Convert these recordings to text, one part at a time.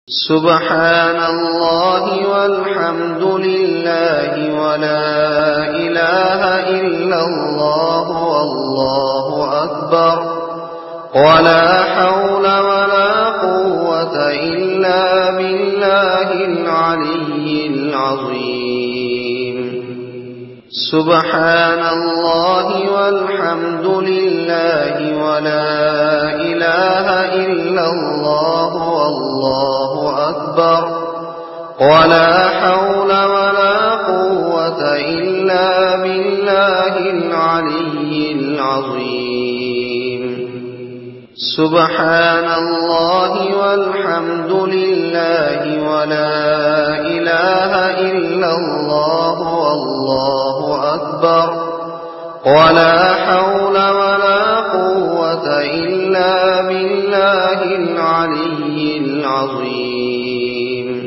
سبحان الله والحمد لله ولا إله إلا الله والله أكبر ولا حول ولا قوة إلا بالله العلي العظيم. سبحان الله والحمد لله ولا إله إلا الله والله أكبر ولا حول ولا قوة إلا بالله العلي العظيم. سبحان الله والحمد لله ولا إله إلا الله والله أكبر ولا حول ولا قوة إلا بالله العلي العظيم.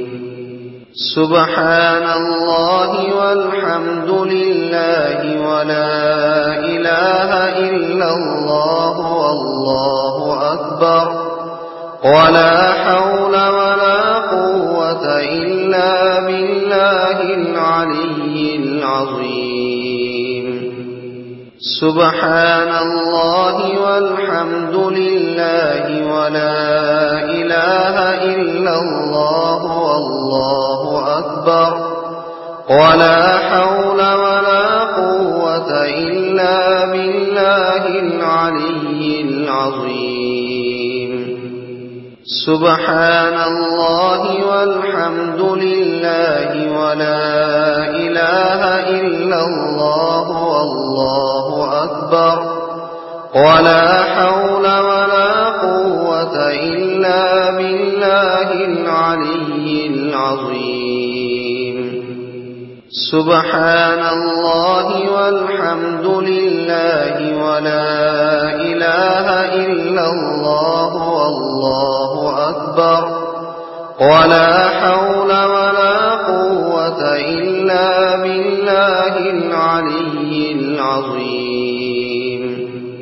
سبحان الله والحمد لله ولا إله إلا الله والله أكبر ولا حول ولا قوة إلا بالله العلي العظيم. سبحان الله والحمد لله ولا إله إلا الله والله أكبر ولا حول ولا قوة إلا بالله العلي العظيم. سبحان الله والحمد لله ولا إله إلا الله والله أكبر ولا حول ولا قوة إلا بالله العلي العظيم. سبحان الله والحمد لله ولا إله إلا الله والله أكبر ولا حول ولا قوة إلا بالله العلي العظيم.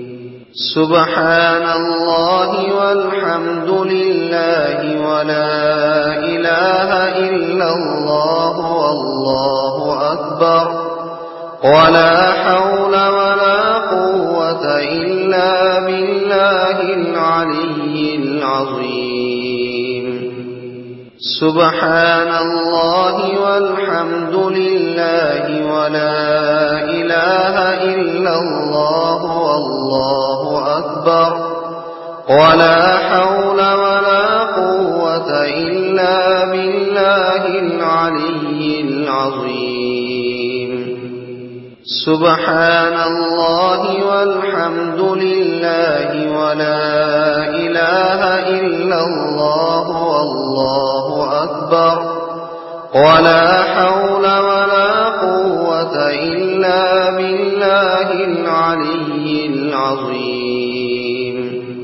سبحان الله والحمد لله ولا إله إلا الله والله أكبر ولا حول ولا قوة إلا بالله العلي العظيم. سبحان الله والحمد لله ولا إله إلا الله والله أكبر ولا حول ولا قوة إلا بالله العلي العظيم. سبحان الله والحمد لله ولا إله إلا الله والله أكبر ولا حول ولا قوة إلا بالله العلي العظيم.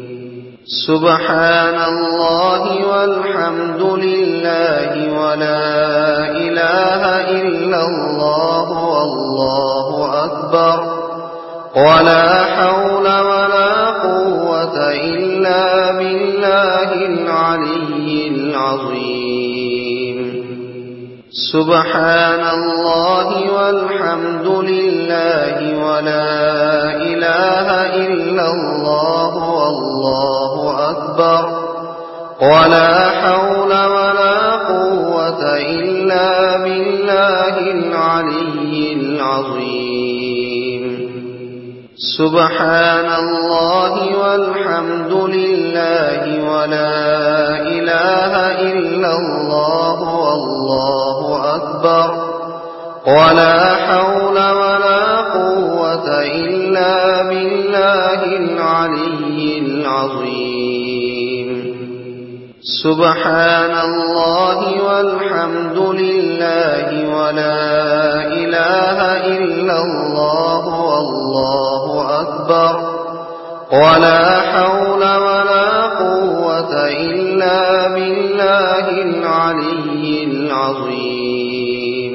سبحان الله والحمد لله ولا إله إلا الله والله أكبر ولا حول ولا قوة إلا بالله العلي العظيم. سبحان الله والحمد لله ولا إله إلا الله والله أكبر ولا حول ولا قوة إلا بالله العلي العظيم. سبحان الله والحمد لله ولا إله إلا الله والله أكبر ولا حول ولا قوة إلا بالله العلي العظيم. سبحان الله والحمد لله ولا إله إلا الله والله أكبر ولا حول ولا قوة إلا بالله العلي العظيم.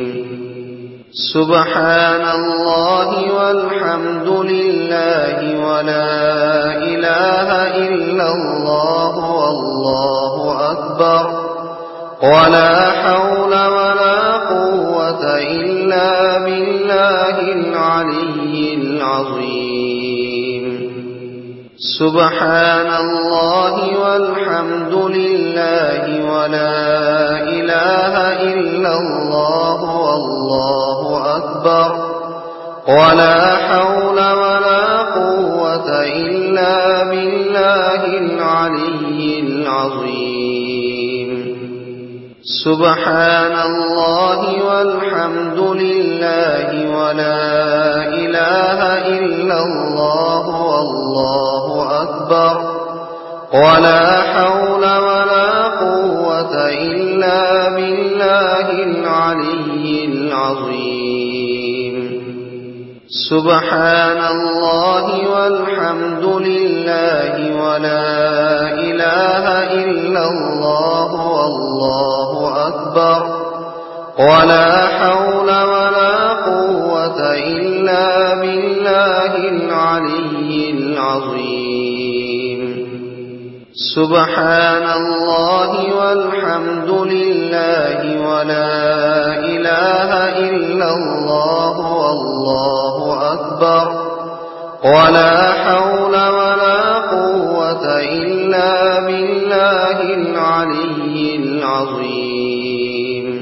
سبحان الله والحمد لله ولا إله إلا الله والله أكبر ولا حول ولا قوة إلا بالله العلي العظيم. سبحان الله والحمد لله ولا إله إلا الله والله أكبر. ولا حول ولا قوة إلا بالله العلي العظيم. سبحان الله والحمد لله ولا إله إلا الله والله أكبر. ولا حول ولا قوة إلا بالله العلي العظيم. سبحان الله والحمد لله ولا إله إلا الله والله أكبر. ولا حول ولا قوة إلا بالله العلي العظيم. سبحان الله والحمد لله ولا إله إلا الله والله أكبر. ولا حول ولا قوة إلا بالله العلي العظيم.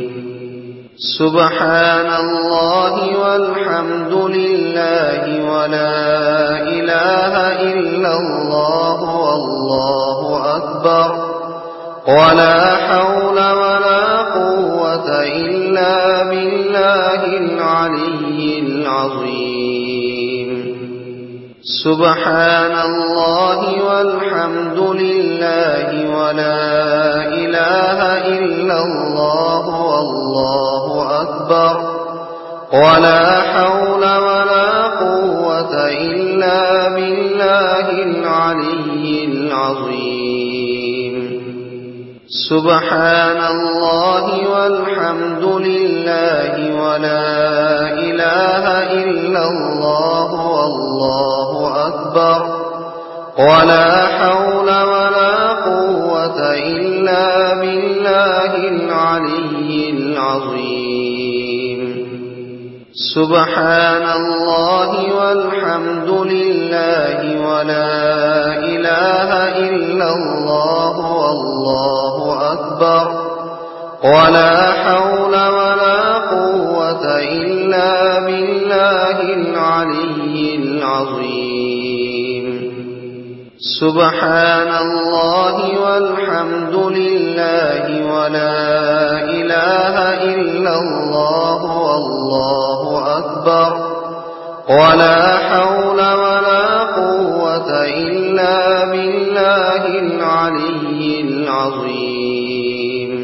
سبحان الله والحمد لله ولا إله إلا الله والله أكبر. ولا حول ولا قوة إلا بالله العلي العظيم. سبحان الله والحمد لله ولا إله إلا الله والله أكبر. ولا حول ولا قوة إلا بالله العلي العظيم. سبحان الله والحمد لله ولا إله إلا الله والله أكبر. ولا حول ولا قوة إلا بالله العلي العظيم. سبحان الله والحمد لله ولا إله إلا الله والله أكبر. ولا حول ولا قوة إلا بالله العلي العظيم. سبحان الله والحمد لله ولا إله إلا الله والله أكبر. ولا حول ولا قوة إلا بالله العلي العظيم.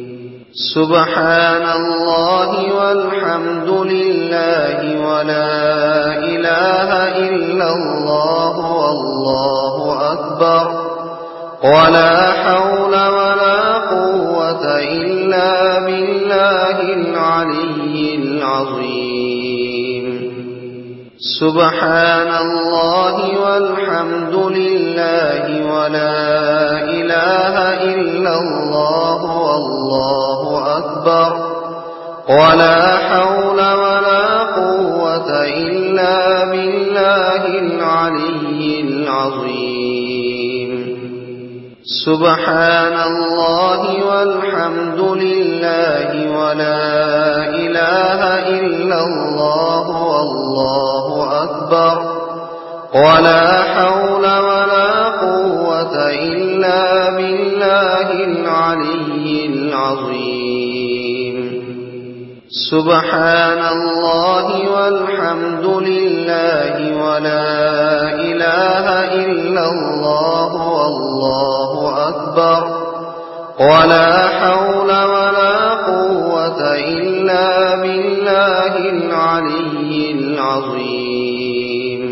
سبحان الله والحمد لله ولا إله إلا الله والله أكبر. ولا حول ولا قوة إلا بالله العلي العظيم. سبحان الله والحمد لله ولا إله إلا الله والله أكبر. ولا حول ولا قوة إلا بالله العلي العظيم. سبحان الله والحمد لله ولا إله إلا الله والله أكبر. ولا حول ولا قوة إلا بالله العلي العظيم. سبحان الله والحمد لله ولا إله إلا الله والله أكبر. ولا حول ولا قوة إلا بالله العلي العظيم.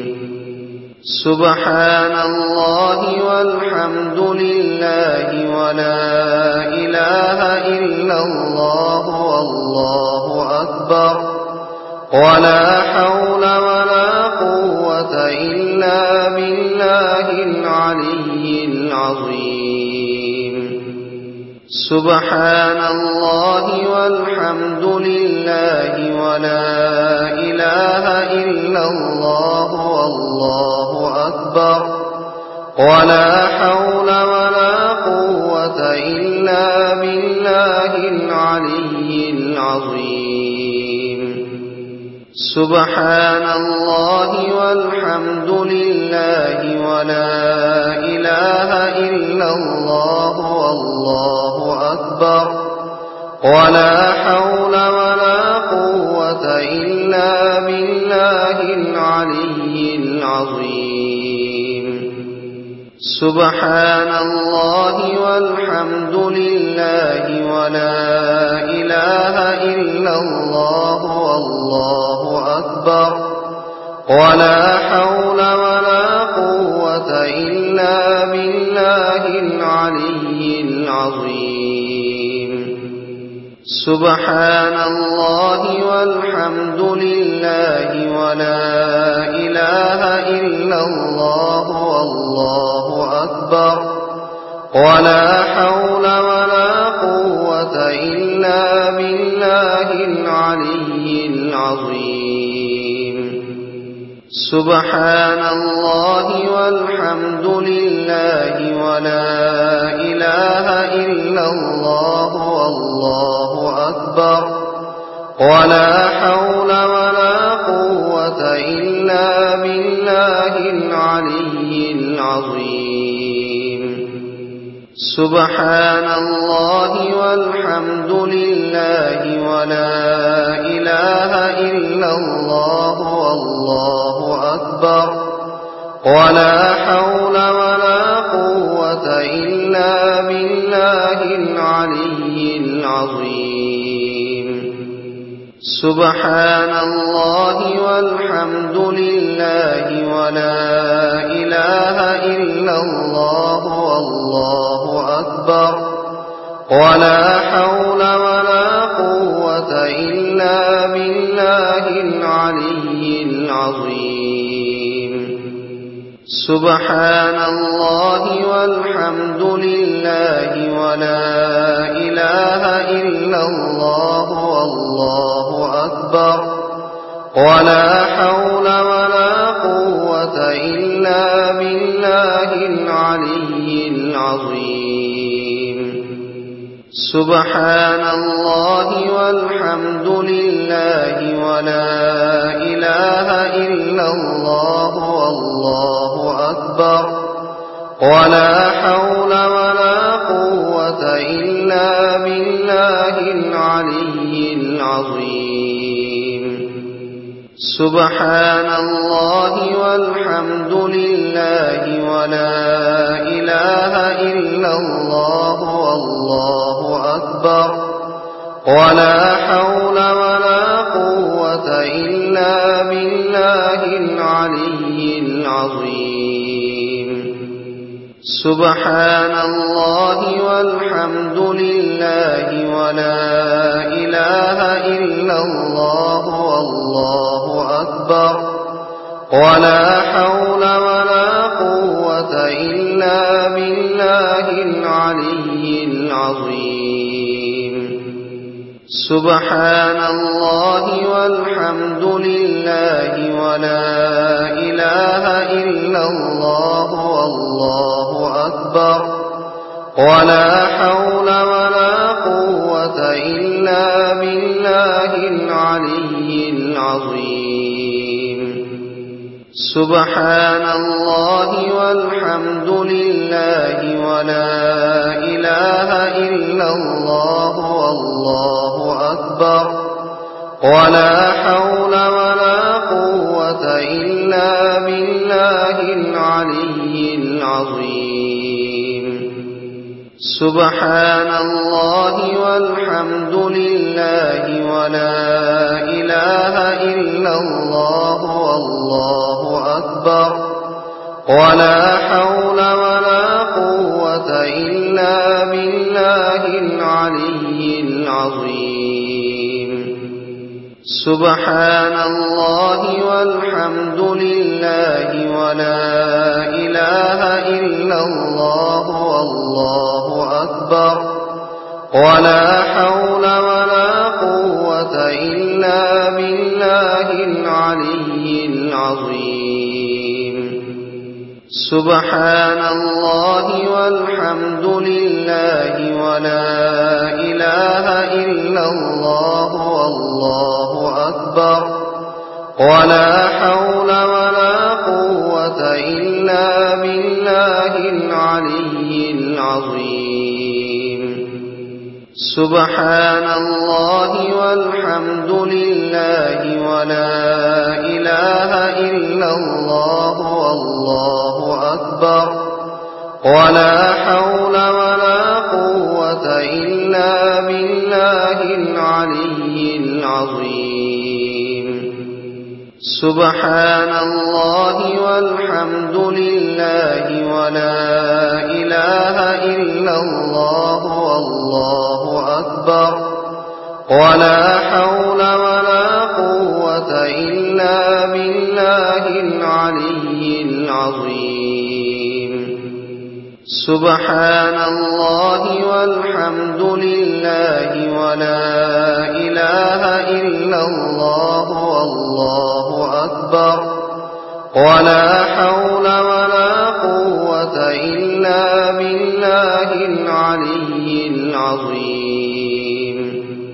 سبحان الله والحمد لله ولا إله إلا الله والله أكبر. ولا حول ولا قوة إلا بالله العلي العظيم. سبحان الله والحمد لله ولا إله إلا الله والله أكبر ولا حول ولا قوة إلا بالله العلي العظيم سبحان الله والحمد لله ولا إله إلا الله والله أكبر ولا حول ولا قوة إلا بالله العلي العظيم سبحان الله والحمد لله ولا إله إلا الله والله أكبر ولا حول ولا قوة إلا بالله العلي العظيم سبحان الله والحمد لله ولا إله إلا الله والله أكبر ولا حول ولا قوة إلا بالله العلي العظيم سبحان الله والحمد لله ولا إله إلا الله والله أكبر ولا حول ولا قوة إلا بالله العلي العظيم سبحان الله والحمد لله ولا إله إلا الله والله أكبر ولا حول ولا قوة إلا بالله العلي العظيم سبحان الله والحمد لله ولا إله إلا الله والله أكبر ولا حول ولا قوة إلا بالله العلي العظيم سبحان الله والحمد لله ولا إله إلا الله والله أكبر ولا حول ولا قوة إلا بالله العلي العظيم سبحان الله والحمد لله ولا إله إلا الله والله أكبر ولا حول ولا قوة إلا بالله العلي العظيم سبحان الله والحمد لله ولا إله إلا الله والله أكبر ولا حول ولا قوة إلا بالله العلي العظيم سبحان الله والحمد لله ولا إله إلا الله والله أكبر ولا حول ولا قوة إلا بالله العلي العظيم سبحان الله والحمد لله ولا إله إلا الله والله أكبر ولا حول ولا قوة إلا بالله العلي العظيم سبحان الله والحمد لله ولا إله إلا الله والله أكبر ولا حول ولا قوة إلا بالله العلي العظيم سبحان الله والحمد لله ولا إله إلا الله والله أكبر ولا حول ولا قوة إلا بالله العلي العظيم سبحان الله والحمد لله ولا إله إلا الله والله أكبر ولا حول ولا قوة إلا بالله العلي العظيم. سبحان الله والحمد لله ولا إله إلا الله والله أكبر. ولا حول ولا قوة إلا بالله العلي العظيم. سبحان الله والحمد لله ولا إله إلا الله والله أكبر. ولا حول ولا قوة إلا بالله العلي العظيم. سبحان الله والحمد لله ولا إله إلا الله والله أكبر. ولا حول ولا قوة إلا بالله العلي العظيم. سبحان الله والحمد لله ولا إله إلا الله والله أكبر. ولا حول ولا قوة إلا بالله العلي العظيم.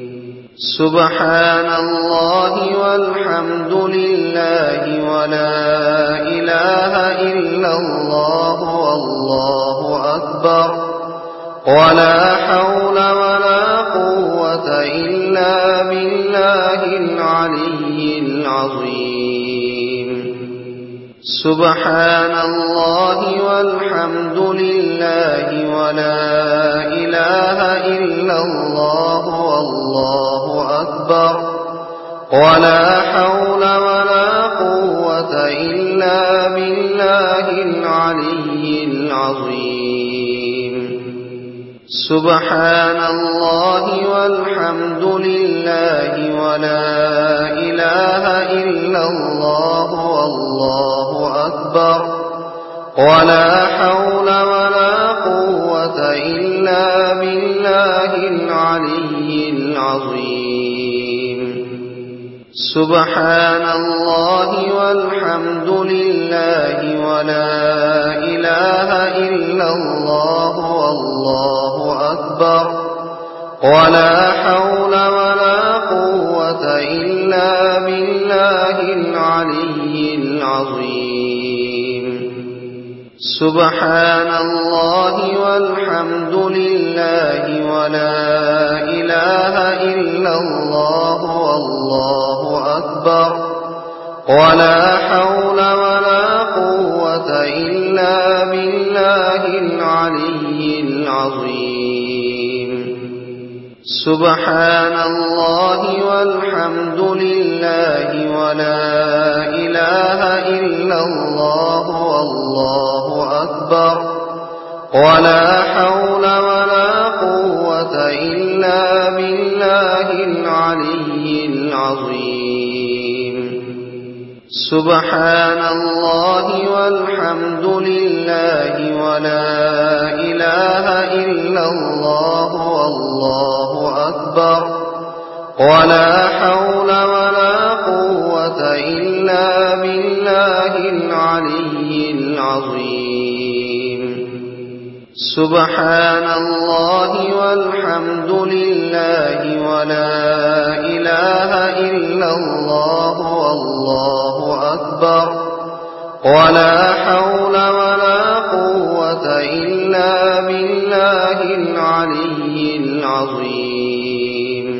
سبحان الله والحمد لله ولا إله إلا الله والله أكبر. ولا حول ولا قوة إلا بالله العلي العظيم. سبحان الله والحمد لله ولا إله إلا الله والله أكبر. ولا حول ولا قوة إلا بالله العلي العظيم. سبحان الله والحمد لله ولا إله إلا الله والله أكبر. ولا حول ولا قوة إلا بالله العلي العظيم. سبحان الله والحمد لله ولا إله إلا الله والله أكبر. ولا حول ولا قوة إلا بالله العلي العظيم. سبحان الله والحمد لله ولا إله إلا الله والله أكبر. ولا حول ولا قوة إلا بالله العلي العظيم. سبحان الله والحمد لله ولا إله إلا الله والله أكبر. ولا حول ولا قوة إلا بالله العلي العظيم. سبحان الله والحمد لله ولا إله إلا الله والله أكبر. ولا حول ولا قوة إلا بالله العلي العظيم. سبحان الله والحمد لله ولا إله إلا الله والله أكبر. ولا حول ولا قوة إلا بالله العلي العظيم.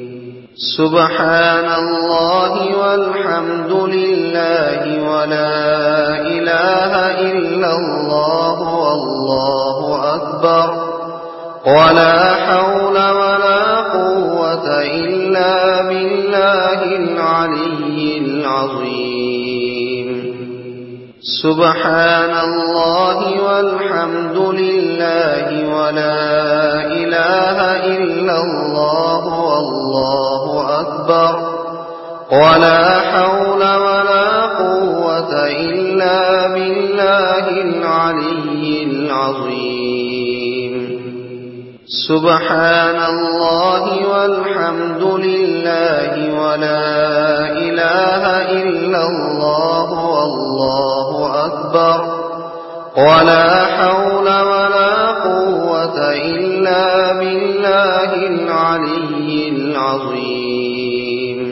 سبحان الله والحمد لله ولا إله إلا الله والله أكبر. ولا حول ولا قوة إلا بالله العلي العظيم. سبحان الله والحمد لله ولا إله إلا الله والله أكبر. ولا حول ولا قوة إلا بالله العلي العظيم. سبحان الله والحمد لله ولا إله إلا الله والله أكبر ولا حول ولا قوة إلا بالله العلي العظيم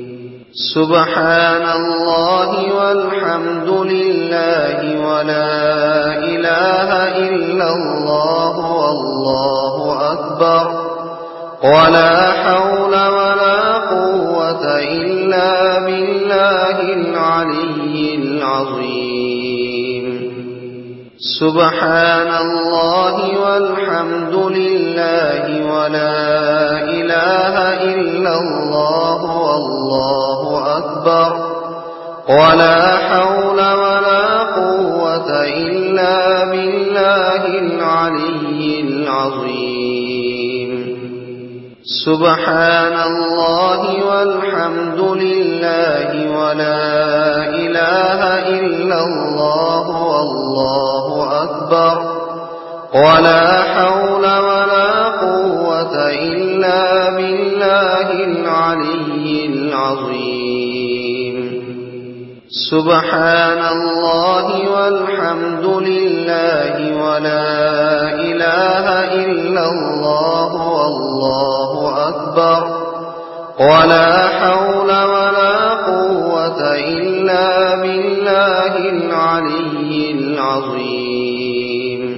سبحان الله والحمد لله ولا إله إلا الله والله أكبر ولا حول ولا قوة إلا بالله العلي العظيم سبحان الله والحمد لله ولا إله إلا الله والله أكبر ولا حول ولا قوة إلا بالله العلي العظيم سبحان الله والحمد لله ولا إله إلا الله والله أكبر ولا حول ولا قوة إلا بالله العلي العظيم سبحان الله والحمد لله ولا إله إلا الله والله أكبر ولا حول ولا قوة إلا بالله العلي العظيم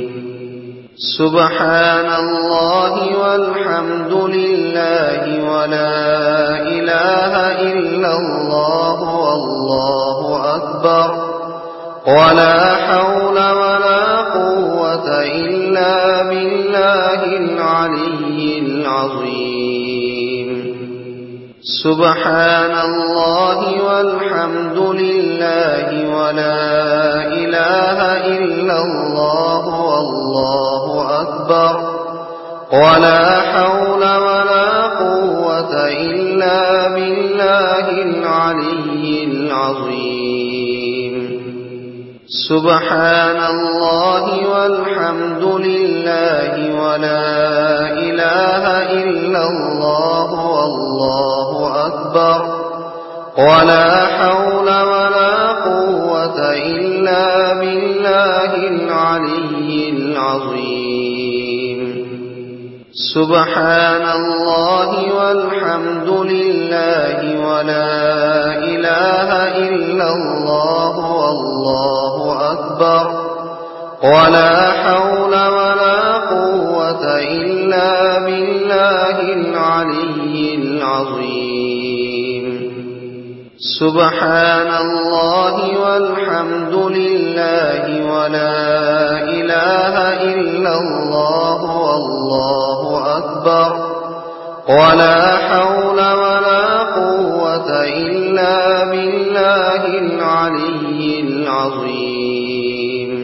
سبحان الله والحمد لله ولا إله إلا الله والله أكبر ولا حول ولا قوة إلا بالله العلي العظيم سبحان الله والحمد لله ولا إله إلا الله والله أكبر ولا حول ولا قوة إلا بالله العلي العظيم سبحان الله والحمد لله ولا إله إلا الله والله أكبر ولا حول ولا قوة إلا بالله العلي العظيم سبحان الله والحمد لله ولا إله إلا الله والله أكبر ولا حول ولا قوة إلا بالله العلي العظيم سبحان الله والحمد لله ولا إله إلا الله والله أكبر ولا حول ولا قوة إلا بالله العلي العظيم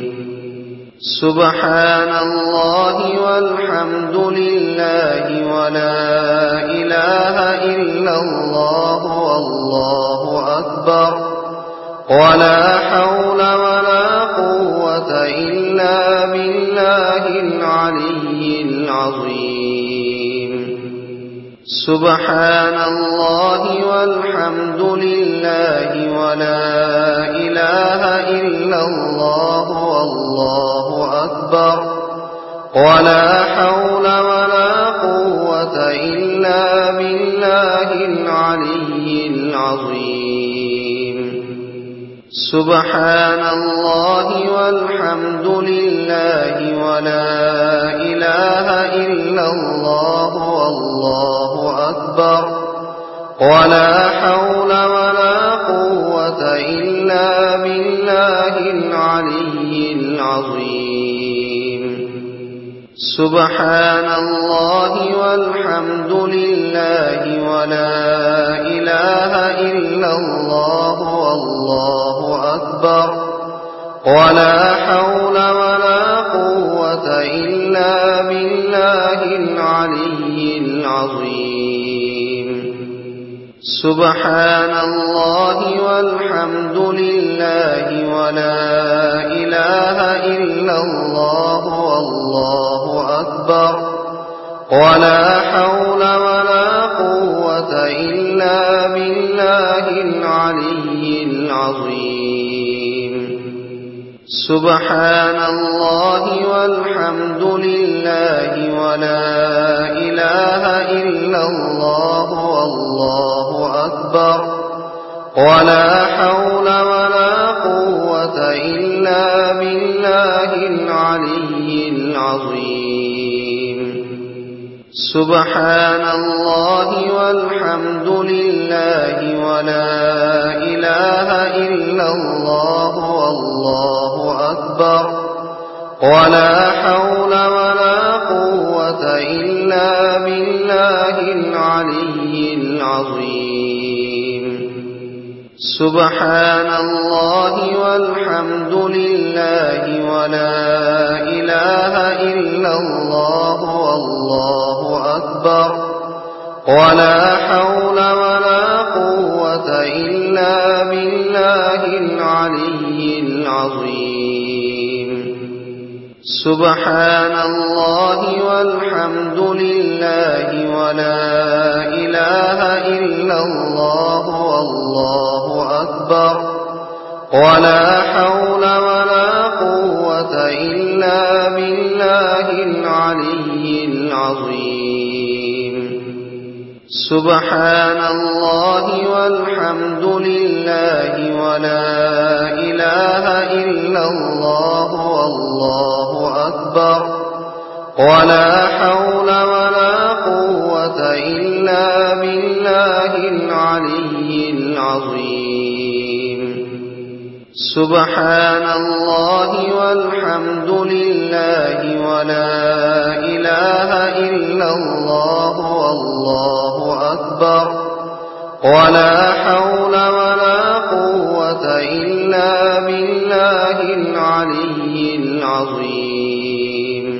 سبحان الله والحمد لله ولا إله إلا الله والله أكبر ولا حول ولا قوة إلا بالله العلي العظيم سبحان الله والحمد لله ولا إله إلا الله والله أكبر ولا حول ولا قوة إلا بالله العلي العظيم سبحان الله والحمد لله ولا إله إلا الله والله أكبر ولا حول ولا قوة إلا بالله العلي العظيم سبحان الله والحمد لله ولا إله إلا الله والله أكبر ولا حول ولا قوة إلا بالله العلي العظيم سبحان الله والحمد لله ولا إله إلا الله والله أكبر ولا حول ولا قوة إلا بالله العلي العظيم. سبحان الله والحمد لله ولا إله إلا الله والله أكبر. ولا حول ولا قوة إلا بالله العلي العظيم. سبحان الله والحمد لله ولا إله إلا الله والله أكبر. ولا حول ولا قوة إلا بالله العلي العظيم. سبحان الله والحمد لله ولا إله إلا الله والله أكبر. ولا حول ولا قوة إلا بالله العلي العظيم. سبحان الله والحمد لله ولا إله إلا الله والله أكبر. ولا حول ولا قوة إلا بالله العلي العظيم. سبحان الله والحمد لله ولا إله إلا الله والله أكبر. ولا حول ولا قوة إلا بالله العلي العظيم. سبحان الله والحمد لله ولا إله إلا الله والله أكبر. ولا حول ولا قوة إلا بالله العلي العظيم.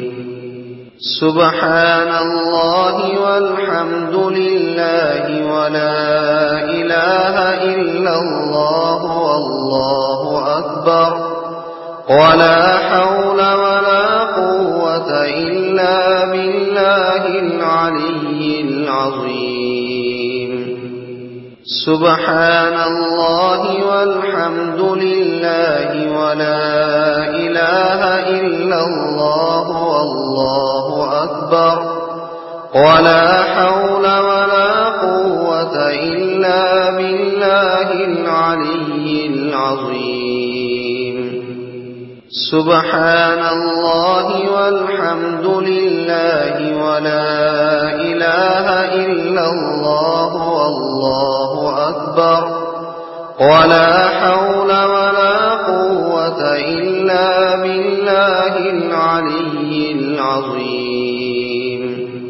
سبحان الله والحمد لله ولا إله إلا الله والله أكبر. ولا حول ولا قوة إلا بالله العلي العظيم. سبحان الله والحمد لله ولا إله إلا الله والله أكبر. ولا حول ولا قوة إلا بالله العلي العظيم. سبحان الله والحمد لله ولا إله إلا الله والله أكبر. ولا حول ولا قوة إلا بالله العلي العظيم.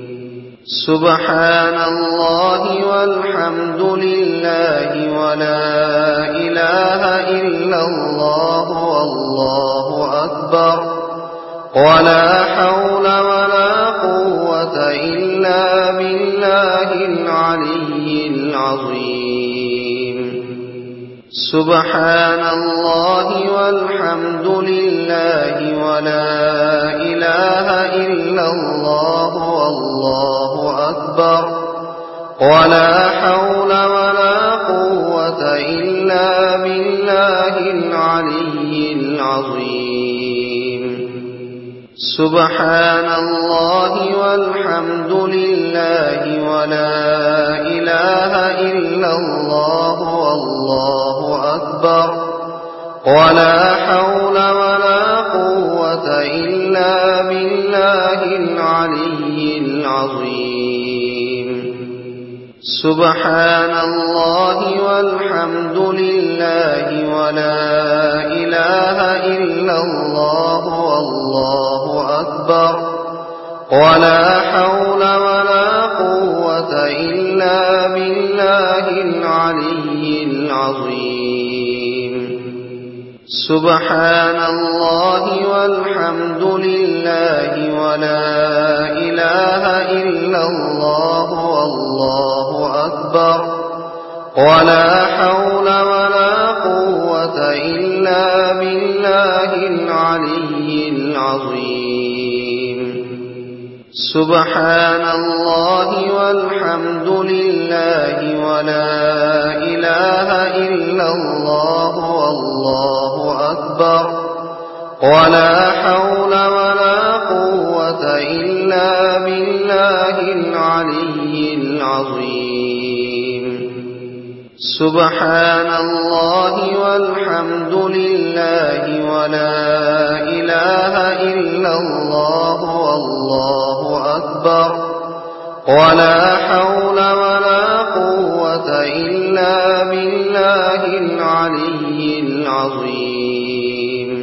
سبحان الله والحمد لله ولا إله إلا الله والله أكبر. ولا حول ولا قوة إلا بالله العلي العظيم. سبحان الله والحمد لله ولا إله إلا الله والله أكبر. ولا حول ولا قوة إلا بالله العلي العظيم. سبحان الله والحمد لله ولا إله إلا الله والله أكبر. ولا حول ولا قوة إلا بالله العلي العظيم. سبحان الله والحمد لله ولا إله إلا الله والله أكبر. ولا حول ولا قوة إلا بالله العلي العظيم. سبحان الله والحمد لله ولا إله إلا الله والله أكبر. ولا حول ولا قوة إلا بالله العلي العظيم. سبحان الله والحمد لله ولا إله إلا الله والله أكبر ولا حول ولا قوة إلا بالله العلي العظيم سبحان الله والحمد لله ولا إله إلا الله والله أكبر ولا حول ولا قوة إلا بالله العلي العظيم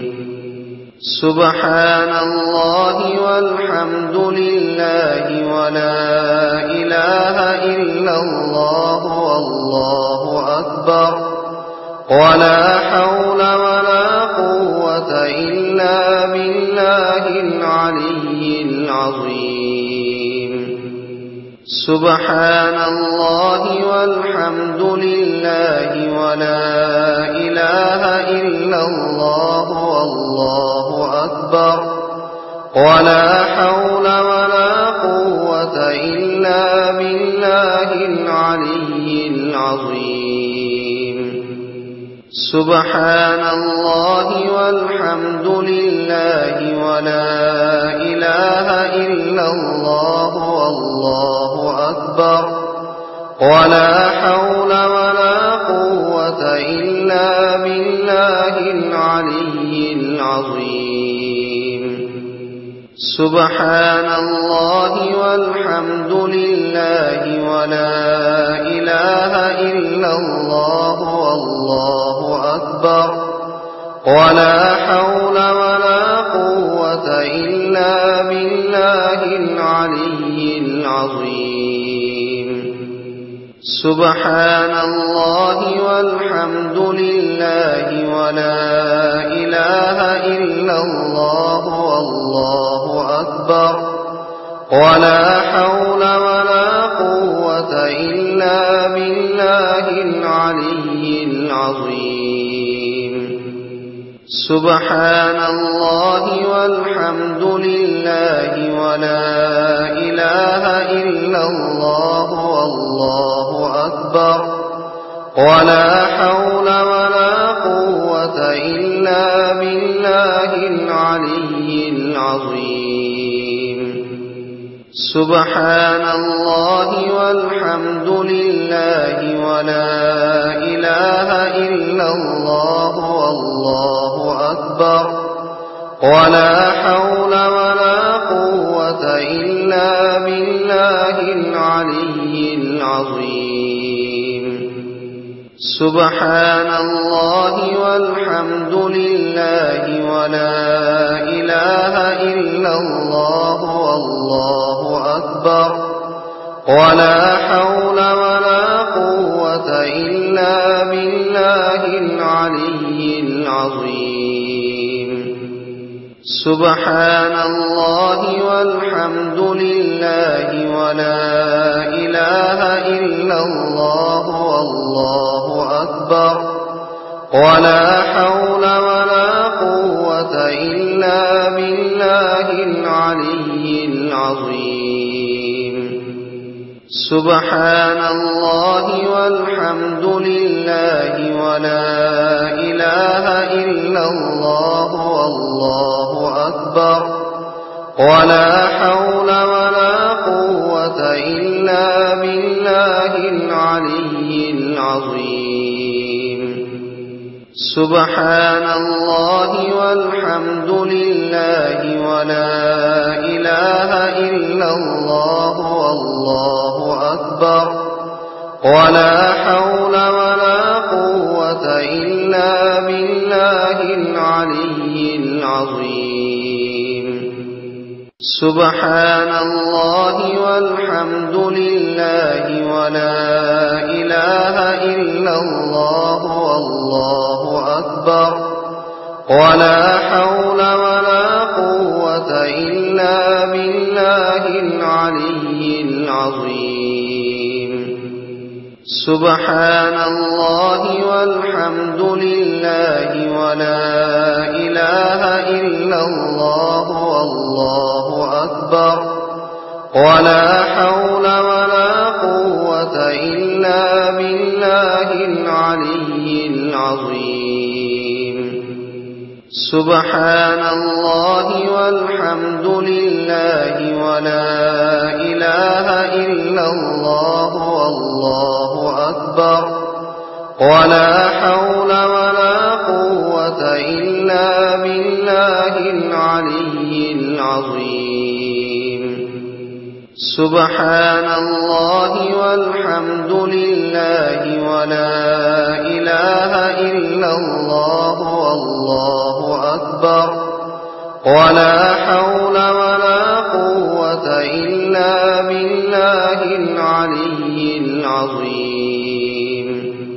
سبحان الله والحمد لله ولا إله إلا الله والله أكبر ولا حول ولا قوة إلا بالله العلي العظيم سبحان الله والحمد لله ولا إله إلا الله والله أكبر ولا حول ولا قوة إلا بالله العلي العظيم سبحان الله والحمد لله ولا إله إلا الله والله أكبر ولا حول ولا قوة إلا بالله العلي العظيم سبحان الله والحمد لله ولا إله إلا الله والله أكبر ولا حول ولا قوة إلا بالله العلي العظيم سبحان الله والحمد لله ولا إله إلا الله والله أكبر ولا حول ولا قوة إلا بالله العلي العظيم سبحان الله والحمد لله ولا إله إلا الله والله أكبر ولا حول ولا قوة إلا بالله العلي العظيم سبحان الله والحمد لله ولا إله إلا الله والله أكبر ولا حول ولا قوة إلا بالله العلي العظيم سبحان الله والحمد لله ولا إله إلا الله والله أكبر ولا حول ولا قوة إلا بالله العلي العظيم سبحان الله والحمد لله ولا إله إلا الله والله أكبر ولا حول ولا قوة إلا بالله العلي العظيم سبحان الله والحمد لله ولا إله إلا الله والله أكبر ولا حول ولا قوة إلا بالله العلي العظيم سبحان الله والحمد لله ولا إله إلا الله والله أكبر ولا حول ولا قوة إلا بالله العلي العظيم سبحان الله والحمد لله ولا إله إلا الله والله أكبر ولا حول ولا قوة إلا بالله العلي العظيم سبحان الله والحمد لله ولا إله إلا الله والله أكبر ولا حول ولا قوة إلا بالله العلي العظيم. سبحان الله والحمد لله ولا إله إلا الله والله أكبر. ولا حول ولا قوة إلا بالله العلي العظيم. سبحان الله والحمد لله ولا إله إلا الله والله أكبر. ولا حول ولا قوة إلا بالله العلي العظيم.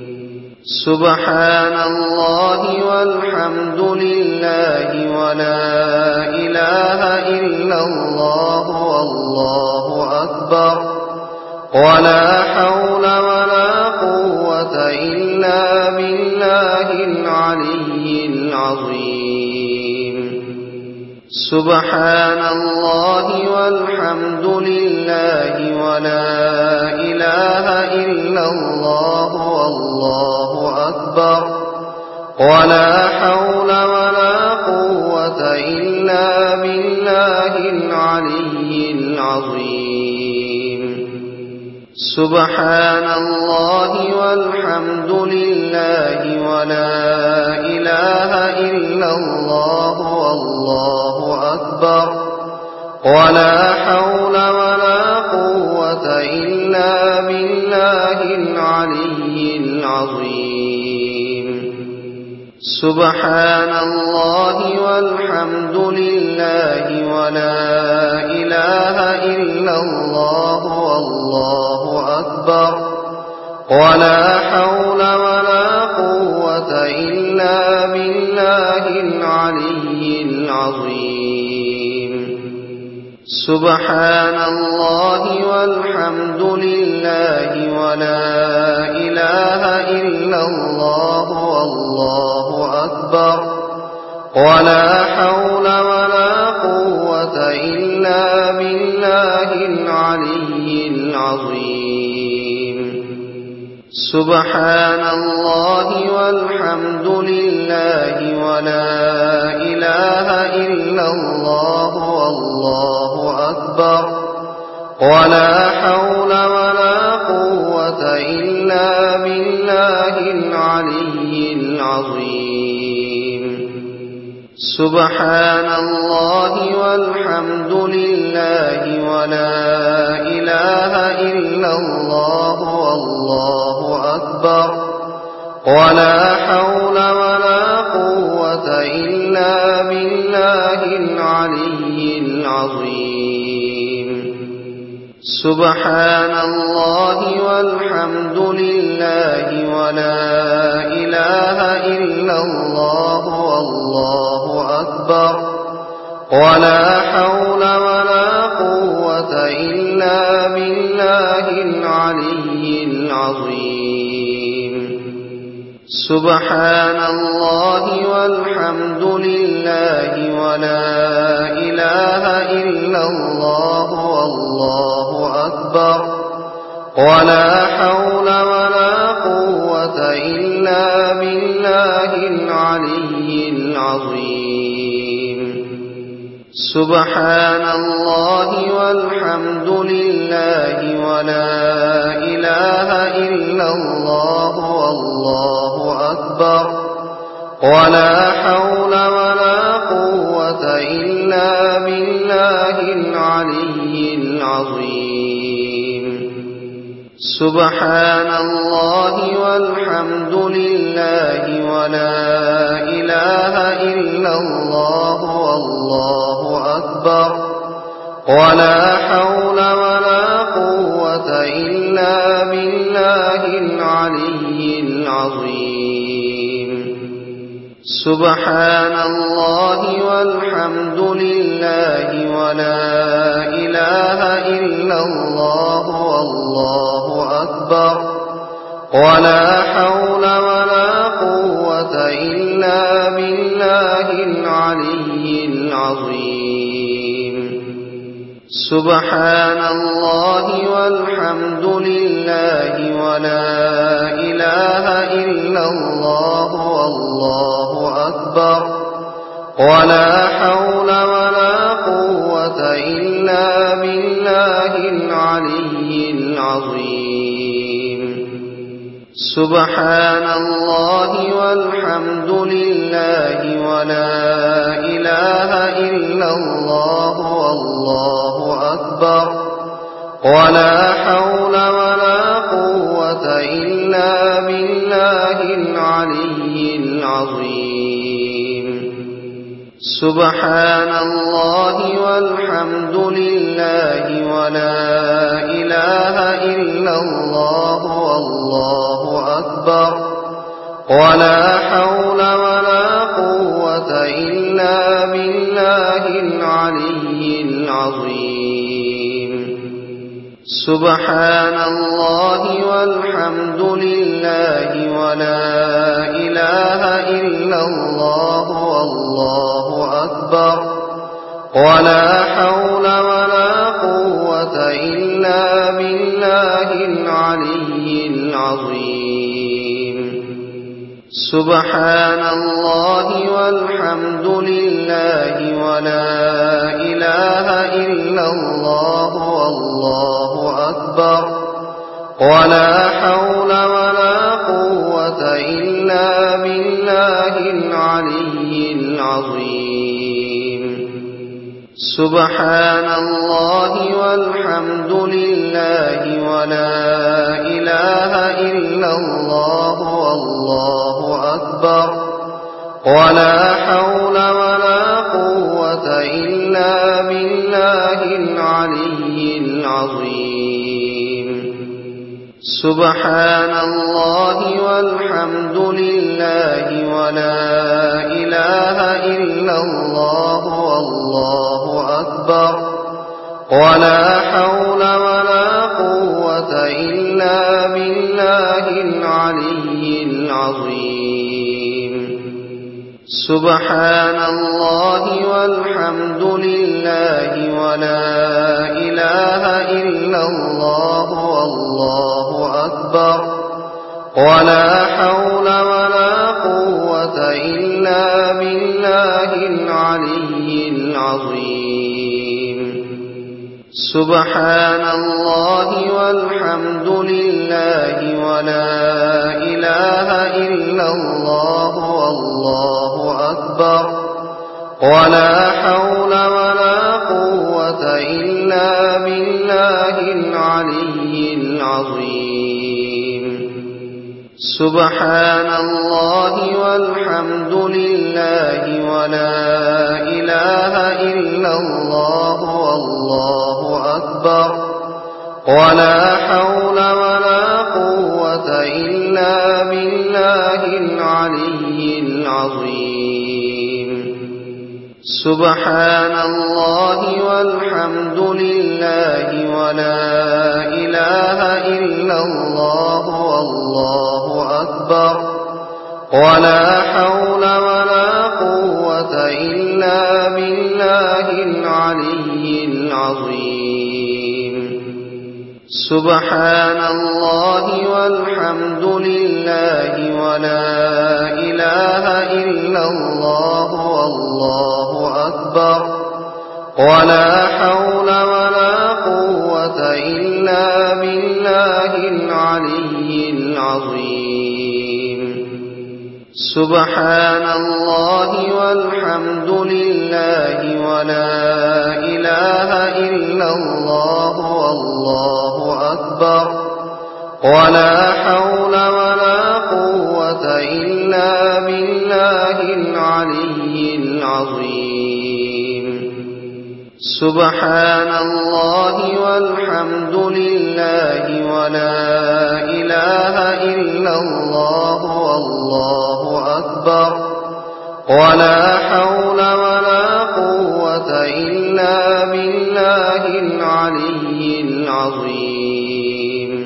سبحان الله والحمد لله ولا إله إلا الله والله أكبر. ولا حول ولا قوة إلا بالله العلي العظيم. سبحان الله والحمد لله ولا إله إلا الله والله أكبر. ولا حول ولا قوة إلا بالله العلي العظيم. سبحان الله والحمد لله ولا إله إلا الله والله أكبر. ولا حول ولا قوة إلا بالله العلي العظيم. سبحان الله والحمد لله ولا إله إلا الله والله أكبر. ولا حول ولا قوة إلا بالله العلي العظيم. سبحان الله والحمد لله ولا إله إلا الله والله أكبر. ولا حول ولا قوة إلا بالله العلي العظيم. سبحان الله والحمد لله ولا إله إلا الله والله أكبر. ولا حول ولا قوة إلا بالله العلي العظيم. سبحان الله والحمد لله ولا إله إلا الله والله أكبر. ولا حول ولا قوة إلا بالله العلي العظيم. سبحان الله والحمد لله ولا إله إلا الله والله أكبر. ولا حول ولا قوة إلا بالله العلي العظيم. سبحان الله والحمد لله ولا إله إلا الله والله أكبر. ولا حول ولا قوة إلا بالله العلي العظيم. سبحان الله والحمد لله ولا إله إلا الله والله أكبر. ولا حول ولا قوة إلا بالله العلي العظيم. سبحان الله والحمد لله ولا إله إلا الله والله أكبر. ولا حول ولا قوة إلا بالله العلي العظيم. سبحان الله والحمد لله ولا إله إلا الله والله أكبر. ولا حول ولا قوة إلا بالله العلي العظيم. سبحان الله والحمد لله ولا إله إلا الله والله أكبر ولا حول ولا قوة إلا بالله العلي العظيم سبحان الله والحمد لله ولا إله إلا الله والله أكبر ولا حول ولا قوة إلا بالله العلي العظيم سبحان الله والحمد لله ولا إله إلا الله والله أكبر ولا حول ولا قوة إلا بالله العلي العظيم سبحان الله والحمد لله ولا إله إلا الله والله أكبر ولا حول ولا قوة إلا بالله العلي العظيم سبحان الله والحمد لله ولا إله إلا الله والله أكبر ولا حول ولا قوة إلا بالله العلي العظيم سبحان الله والحمد لله ولا إله إلا الله والله أكبر ولا حول ولا قوة إلا بالله العلي العظيم سبحان الله والحمد لله ولا إله إلا الله والله أكبر ولا حول ولا قوة إلا بالله العلي العظيم سبحان الله والحمد لله ولا إله إلا الله والله أكبر ولا حول ولا قوة إلا بالله العلي العظيم سبحان الله والحمد لله ولا إله إلا الله والله أكبر ولا حول ولا قوة إلا بالله العلي العظيم سبحان الله والحمد لله ولا إله إلا الله والله أكبر ولا حول ولا قوة إلا بالله العلي العظيم سبحان الله والحمد لله ولا إله إلا الله والله أكبر ولا حول ولا قوة إلا بالله العلي العظيم سبحان الله والحمد لله ولا إله إلا الله والله أكبر ولا حول ولا قوة إلا بالله العلي العظيم سبحان الله والحمد لله ولا إله إلا الله والله أكبر ولا حول ولا قوة إلا بالله العلي العظيم سبحان الله والحمد لله ولا إله إلا الله والله أكبر ولا حول ولا قوة إلا بالله العلي العظيم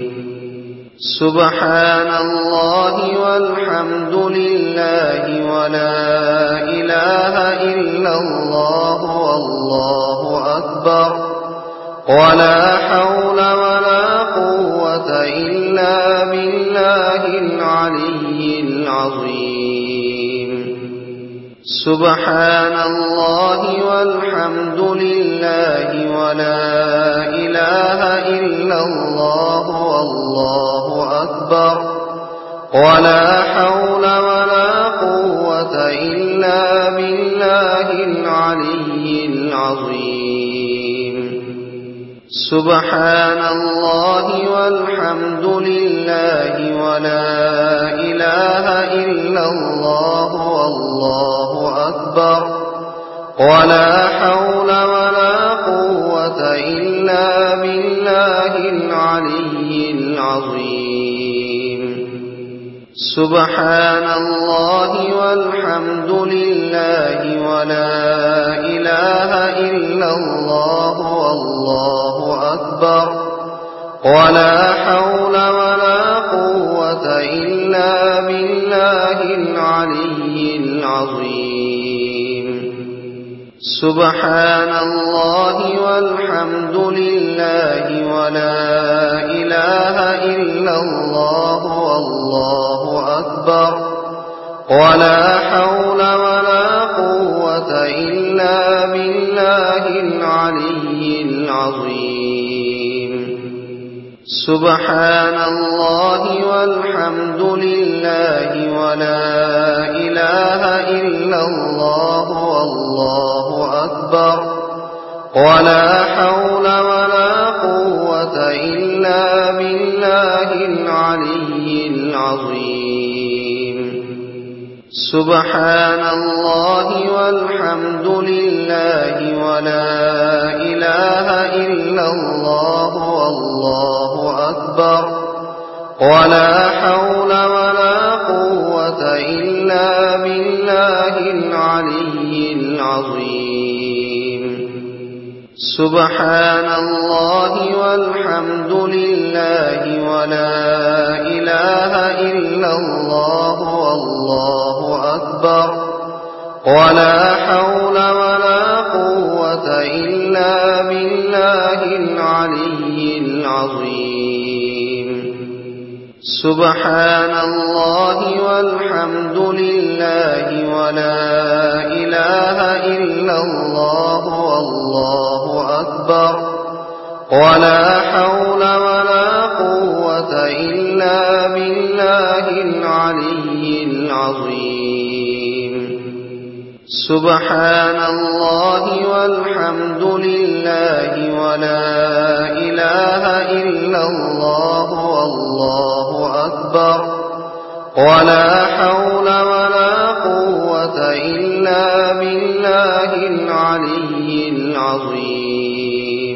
سبحان الله والحمد لله ولا إله إلا الله والله أكبر ولا حول ولا قوة إلا بالله العلي العظيم. سبحان الله والحمد لله ولا إله إلا الله والله أكبر. ولا حول ولا قوة إلا بالله العلي العظيم. سبحان الله والحمد لله ولا إله إلا الله والله أكبر. ولا حول ولا قوة إلا بالله العلي العظيم. سبحان الله والحمد لله ولا إله إلا الله والله أكبر. ولا حول ولا قوة إلا بالله العلي العظيم. سبحان الله والحمد لله ولا إله إلا الله والله أكبر. ولا حول ولا قوة إلا بالله العلي العظيم. سبحان الله والحمد لله ولا إله إلا الله والله أكبر. ولا حول ولا قوة إلا بالله العلي العظيم. سبحان الله والحمد لله ولا إله إلا الله والله أكبر. ولا حول ولا قوة إلا بالله العلي العظيم. سبحان الله والحمد لله ولا إله إلا الله والله أكبر. ولا حول ولا قوة إلا بالله العلي العظيم. سبحان الله والحمد لله ولا إله إلا الله والله أكبر. ولا حول ولا قوة إلا بالله العلي العظيم. سبحان الله والحمد لله ولا إله إلا الله والله أكبر. ولا حول ولا قوة إلا بالله العلي العظيم.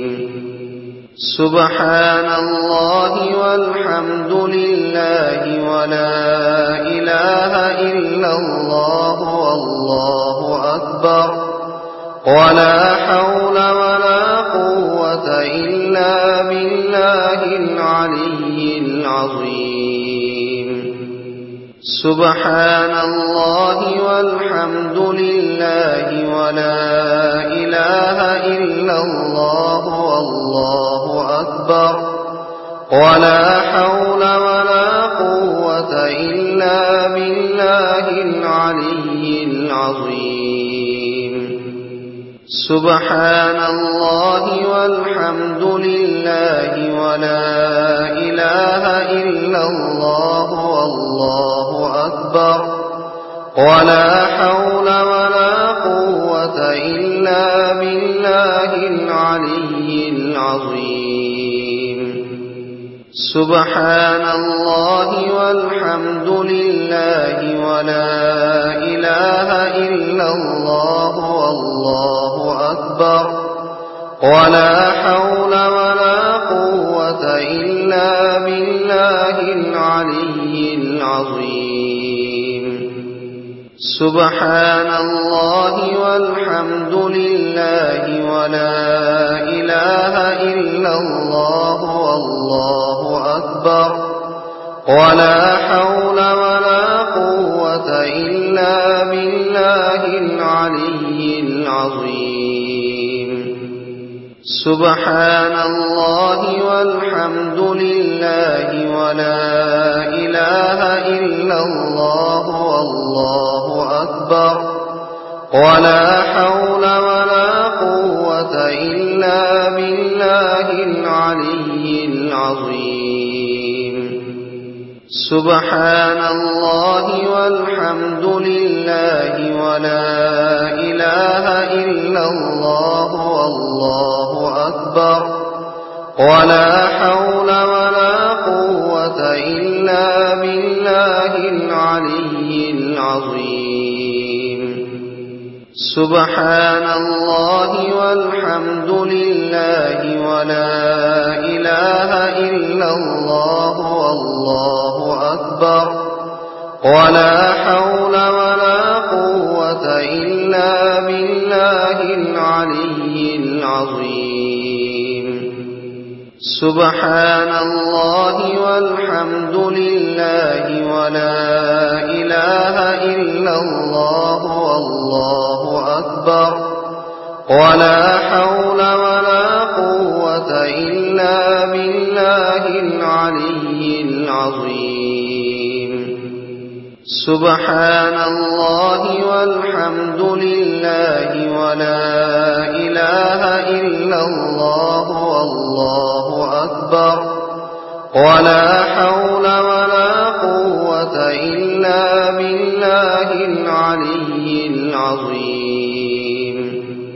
سبحان الله والحمد لله ولا إله إلا الله والله أكبر. ولا حول ولا قوة إلا بالله العلي العظيم. سبحان الله والحمد لله ولا إله إلا الله والله أكبر. ولا حول ولا قوة إلا بالله العلي العظيم. سبحان الله والحمد لله ولا إله إلا الله والله أكبر. ولا حول ولا قوة إلا بالله العلي العظيم. سبحان الله والحمد لله ولا إله إلا الله والله أكبر. ولا حول ولا قوة إلا بالله العلي العظيم. سبحان الله والحمد لله ولا إله إلا الله والله أكبر. ولا حول ولا قوة إلا بالله العلي العظيم. سبحان الله والحمد لله ولا إله إلا الله والله أكبر ولا حول ولا قوة إلا بالله العلي العظيم سبحان الله والحمد لله ولا إله إلا الله والله أكبر ولا حول ولا قوة إلا بالله العلي العظيم سبحان الله والحمد لله ولا إله إلا الله والله أكبر ولا حول ولا قوة إلا بالله العلي العظيم سبحان الله والحمد لله ولا إله إلا الله والله أكبر ولا حول ولا قوة إلا بالله العلي العظيم سبحان الله والحمد لله ولا إله إلا الله والله أكبر ولا حول ولا قوة إلا بالله العلي العظيم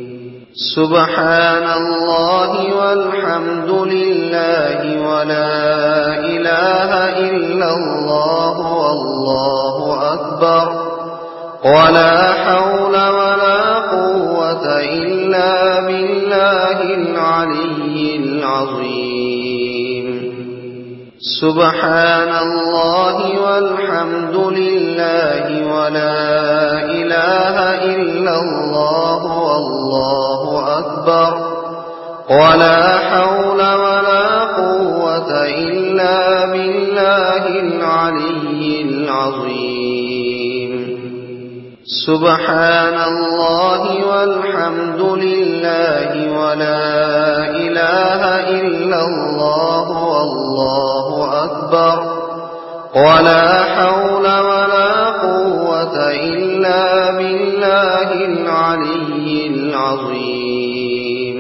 سبحان الله والحمد لله ولا إله إلا الله والله أكبر ولا حول ولا قوة إلا بالله العلي العظيم سبحان الله والحمد لله ولا إله إلا الله والله أكبر ولا حول ولا قوة إلا بالله العلي العظيم سبحان الله والحمد لله ولا إله إلا الله والله أكبر ولا حول ولا قوة إلا بالله العلي العظيم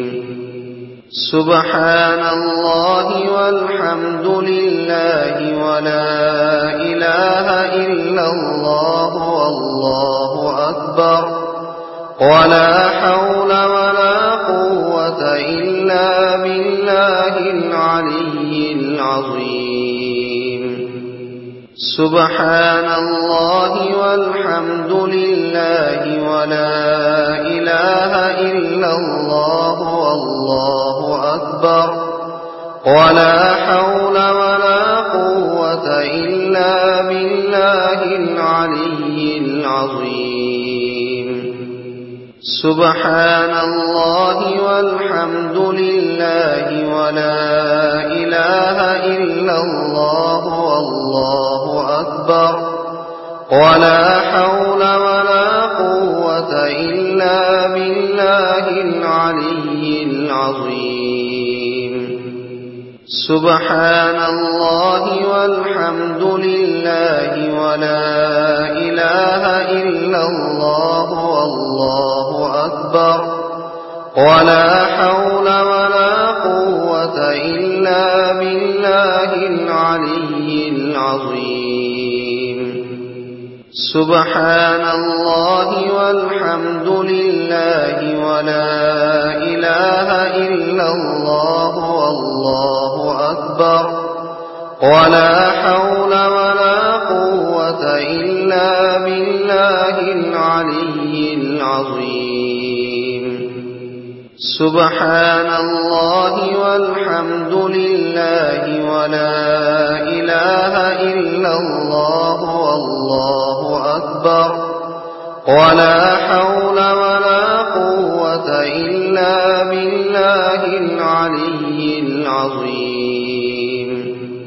سبحان الله والحمد لله ولا إله إلا الله والله أكبر ولا حول ولا قوة إلا بالله العلي العظيم سبحان الله والحمد لله ولا إله إلا الله والله أكبر ولا حول ولا قوة إلا بالله العلي العظيم سبحان الله والحمد لله ولا إله إلا الله والله أكبر ولا حول ولا قوة إلا بالله العلي العظيم سبحان الله والحمد لله ولا إله إلا الله والله أكبر ولا حول ولا قوة إلا بالله العلي العظيم سبحان الله والحمد لله ولا إله إلا الله والله أكبر ولا حول ولا قوة إلا بالله العلي العظيم سبحان الله والحمد لله ولا إله إلا الله والله أكبر ولا حول ولا قوة إلا بالله العلي العظيم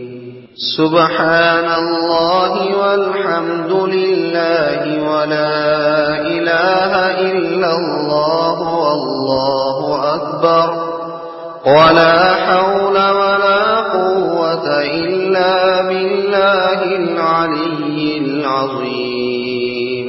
سبحان الله والحمد لله ولا إله إلا الله والله أكبر ولا حول ولا قوة إلا بالله العلي العظيم.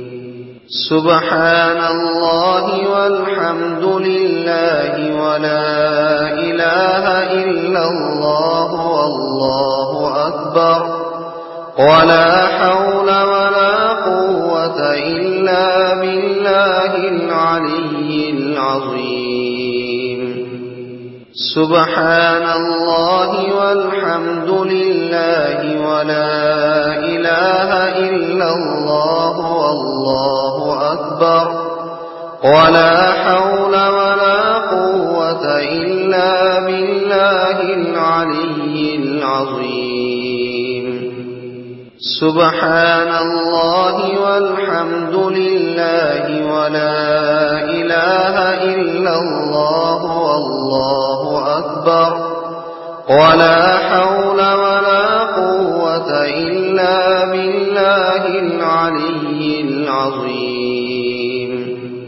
سبحان الله والحمد لله ولا إله إلا الله والله أكبر. ولا حول ولا قوة إلا بالله العلي العظيم. سبحان الله والحمد لله ولا إله إلا الله والله أكبر. ولا حول ولا قوة إلا بالله العلي العظيم. سبحان الله والحمد لله ولا إله إلا الله والله أكبر. ولا حول ولا قوة إلا بالله العلي العظيم.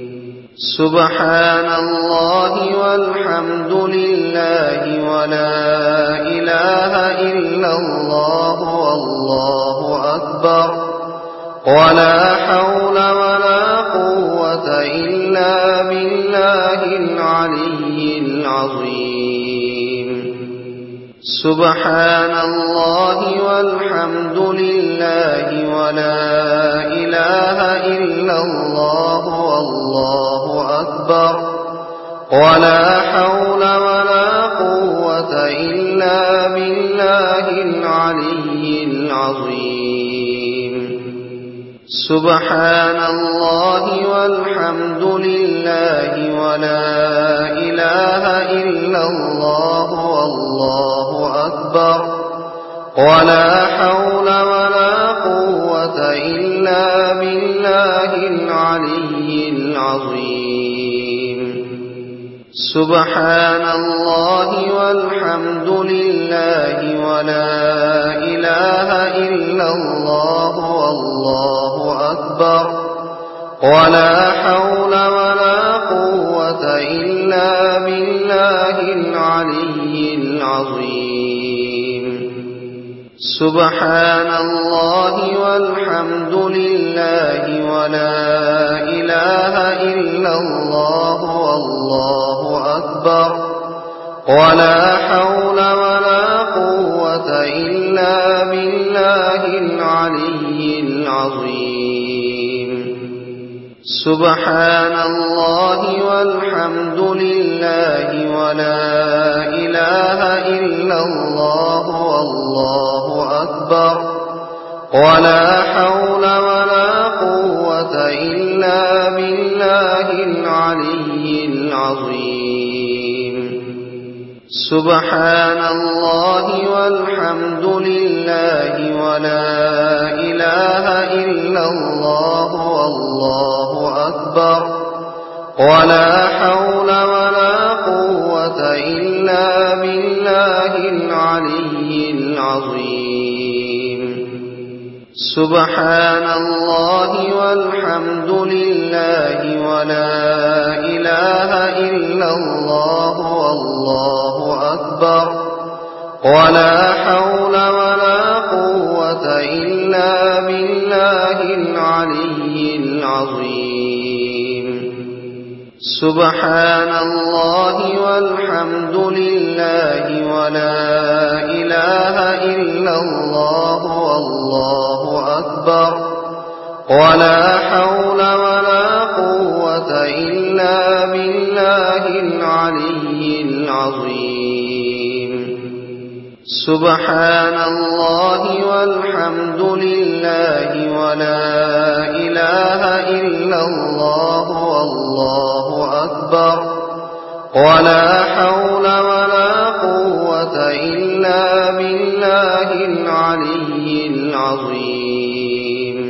سبحان الله والحمد لله ولا إله إلا الله والله أكبر. ولا حول ولا قوة إلا بالله العلي العظيم. سبحان الله والحمد لله ولا إله إلا الله والله أكبر. ولا حول ولا قوة إلا بالله العلي العظيم. سبحان الله والحمد لله ولا إله إلا الله والله أكبر. ولا حول ولا قوة إلا بالله العلي العظيم. سبحان الله والحمد لله ولا إله إلا الله والله أكبر. ولا حول ولا قوة إلا بالله العلي العظيم. سبحان الله والحمد لله ولا إله إلا الله والله أكبر. ولا حول ولا قوة إلا بالله العلي العظيم. سبحان الله والحمد لله ولا إله إلا الله والله أكبر. ولا حول ولا قوة إلا بالله العلي العظيم. سبحان الله والحمد لله ولا إله إلا الله والله أكبر. ولا حول ولا قوة إلا بالله العلي العظيم. سبحان الله والحمد لله ولا إله إلا الله والله أكبر. ولا حول ولا قوة إلا بالله العلي العظيم. سبحان الله والحمد لله ولا إله إلا الله والله أكبر. ولا حول ولا قوة إلا بالله العلي العظيم. سبحان الله والحمد لله ولا إله إلا الله والله أكبر. ولا حول ولا قوة إلا بالله العلي العظيم.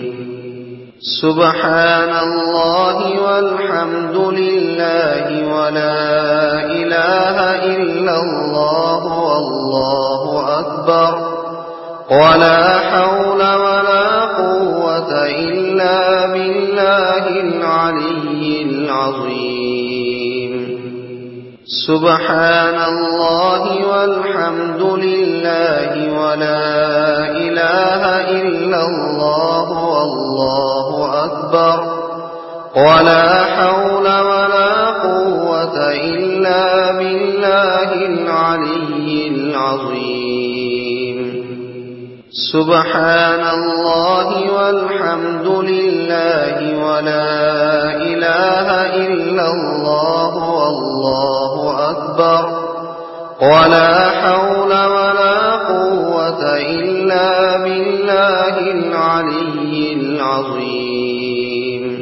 سبحان الله والحمد لله ولا إله إلا الله والله أكبر. ولا حول ولا قوة إلا بالله العلي العظيم. سبحان الله والحمد لله ولا إله إلا الله والله أكبر ولا حول ولا قوة إلا بالله العلي العظيم سبحان الله والحمد لله ولا إله إلا الله والله أكبر ولا حول ولا قوة إلا بالله العلي العظيم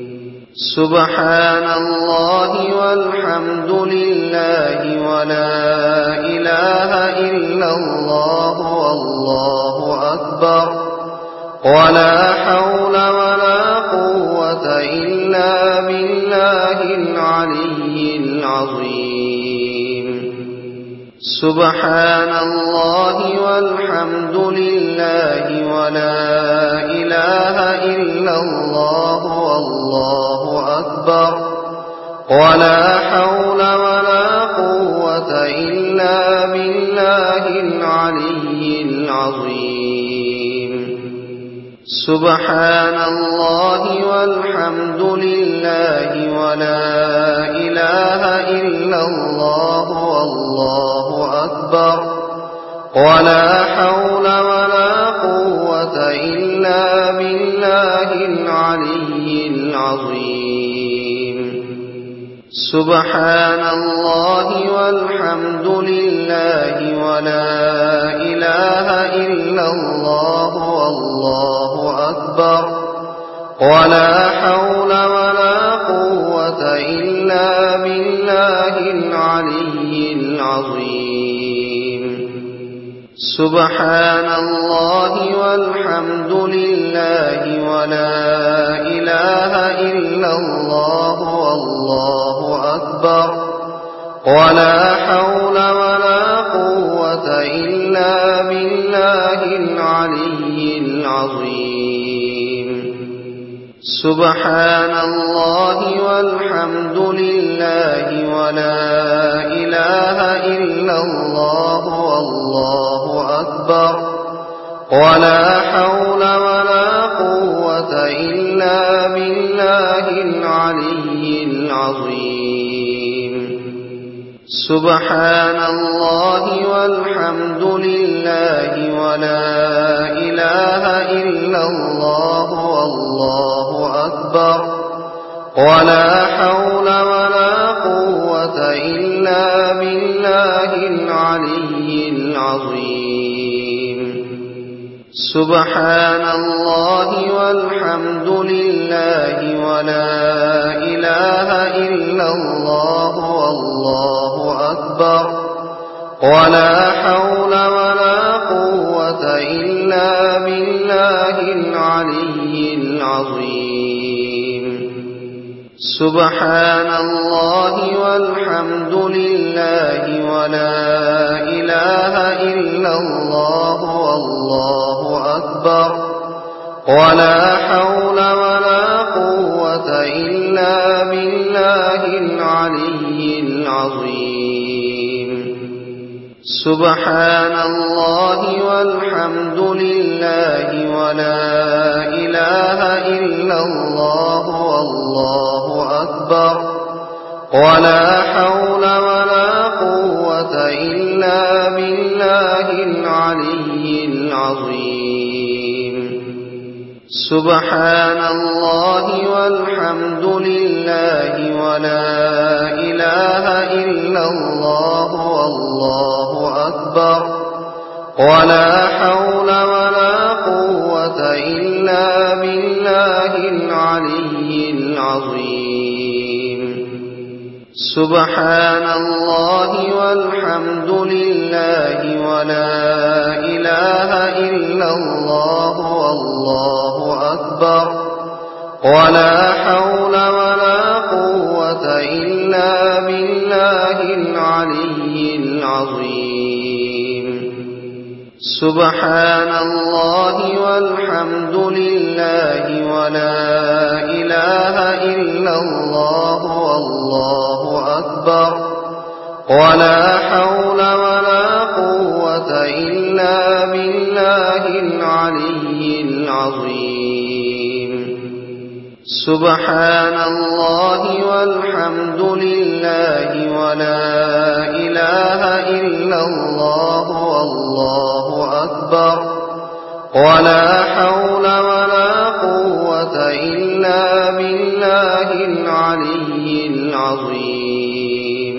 سبحان الله والحمد لله ولا إله إلا الله والله أكبر ولا حول ولا قوة إلا بالله العلي العظيم سبحان الله والحمد لله ولا إله إلا الله والله أكبر ولا حول ولا قوة إلا بالله العلي العظيم سبحان الله والحمد لله ولا إله إلا الله والله أكبر ولا حول ولا قوة إلا بالله العلي العظيم سبحان الله والحمد لله ولا إله إلا الله والله أكبر ولا حول ولا قوة إلا بالله العلي العظيم سبحان الله والحمد لله ولا إله إلا الله والله أكبر ولا حول ولا قوة إلا بالله العلي العظيم سبحان الله والحمد لله ولا إله إلا الله والله أكبر ولا حول ولا قوة إلا بالله العلي العظيم سبحان الله والحمد لله ولا إله إلا الله والله أكبر ولا حول ولا قوة إلا بالله العلي العظيم سبحان الله والحمد لله ولا إله إلا الله والله أكبر ولا حول ولا قوة إلا بالله العلي العظيم سبحان الله والحمد لله ولا إله إلا الله والله أكبر ولا حول ولا قوة إلا بالله العلي العظيم سبحان الله والحمد لله ولا إله إلا الله والله أكبر ولا حول ولا قوة إلا بالله العلي العظيم سبحان الله والحمد لله ولا إله إلا الله والله أكبر ولا حول ولا قوة إلا بالله العلي العظيم سبحان الله والحمد لله ولا إله إلا الله والله أكبر ولا حول ولا قوة إلا بالله العلي العظيم سبحان الله والحمد لله ولا إله إلا الله والله أكبر ولا حول ولا قوة إلا بالله العلي العظيم. سبحان الله والحمد لله ولا إله إلا الله والله أكبر. ولا حول ولا قوة إلا بالله العلي العظيم.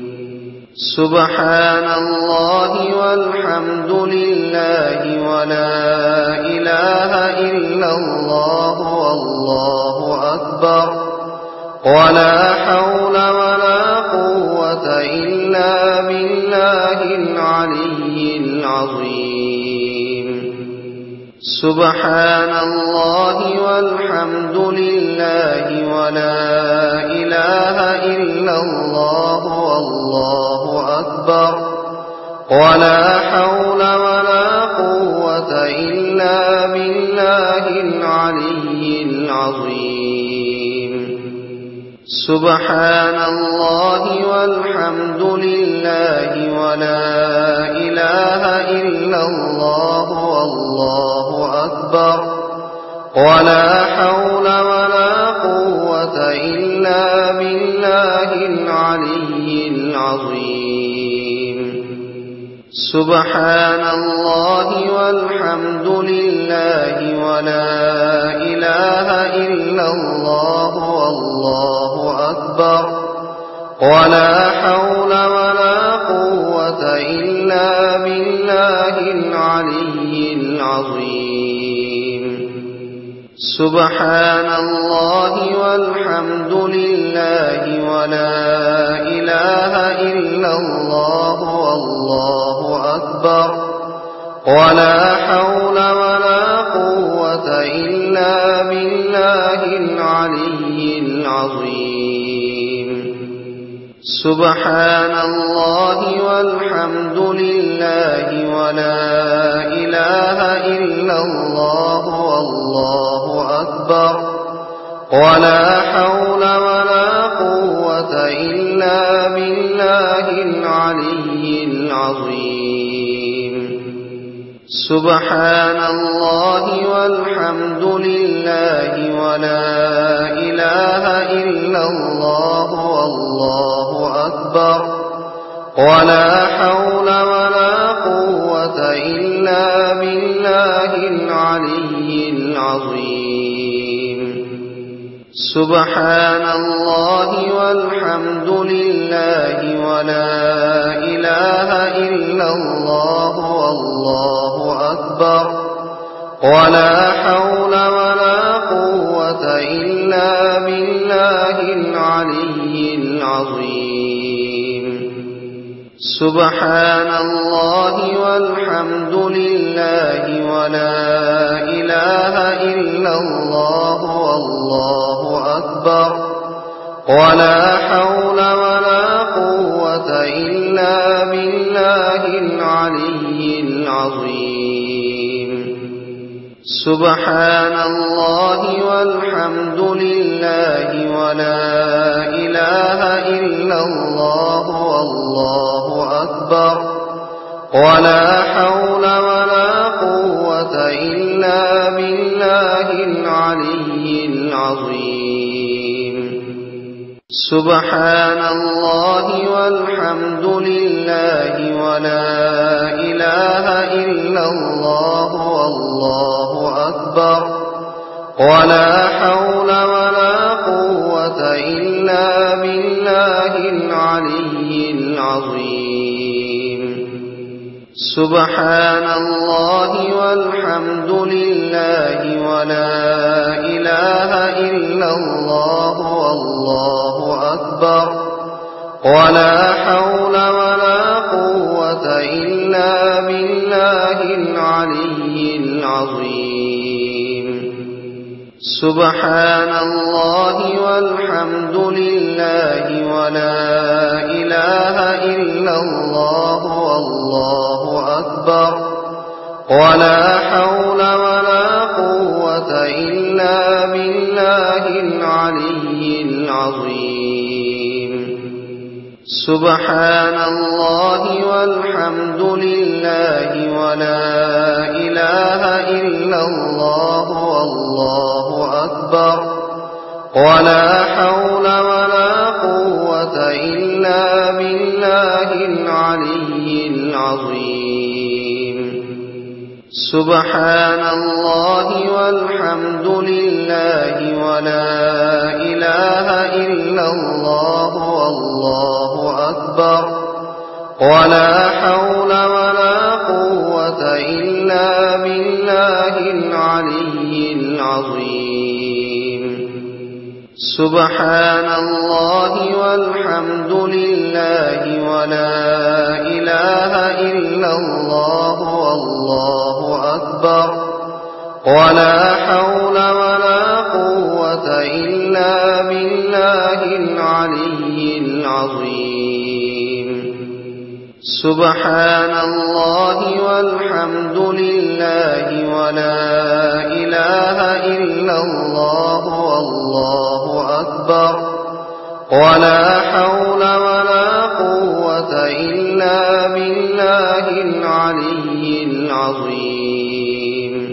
سبحان الله والحمد لله ولا إله إلا الله والله أكبر. ولا حول ولا قوة إلا بالله العلي العظيم. سبحان الله والحمد لله ولا إله إلا الله والله أكبر. ولا حول ولا قوة إلا بالله العلي العظيم. سبحان الله والحمد لله ولا إله إلا الله والله أكبر. ولا حول ولا قوة إلا بالله العلي العظيم. سبحان الله والحمد لله ولا إله إلا الله والله أكبر. ولا حول ولا قوة إلا بالله العلي العظيم. سبحان الله والحمد لله ولا إله إلا الله والله أكبر. ولا حول ولا قوة إلا بالله العلي العظيم. سبحان الله والحمد لله ولا إله إلا الله والله أكبر. ولا حول ولا قوة إلا بالله العلي العظيم. سبحان الله والحمد لله ولا إله إلا الله والله أكبر. ولا حول ولا قوة إلا بالله العلي العظيم. سبحان الله والحمد لله ولا إله إلا الله والله أكبر. ولا حول ولا قوة إلا بالله العلي العظيم. سبحان الله والحمد لله ولا إله إلا الله والله أكبر. ولا حول ولا قوة إلا بالله العلي العظيم. سبحان الله والحمد لله ولا إله إلا الله والله أكبر. ولا حول ولا قوة إلا بالله العلي العظيم. سبحان الله والحمد لله ولا إله إلا الله والله أكبر. ولا حول ولا قوة إلا بالله العلي العظيم. سبحان الله والحمد لله ولا إله إلا الله والله أكبر. ولا حول ولا قوة إلا بالله العلي العظيم. سبحان الله والحمد لله ولا إله إلا الله والله أكبر. ولا حول ولا قوة إلا بالله العلي العظيم. سبحان الله والحمد لله ولا إله إلا الله والله أكبر ولا حول ولا قوة إلا بالله العلي العظيم سبحان الله والحمد لله ولا إله إلا الله والله أكبر ولا حول ولا قوة إلا بالله العلي العظيم سبحان الله والحمد لله ولا إله إلا الله والله أكبر ولا حول ولا قوة إلا بالله العلي العظيم سبحان الله والحمد لله ولا إله إلا الله والله أكبر ولا حول ولا قوة إلا بالله العلي العظيم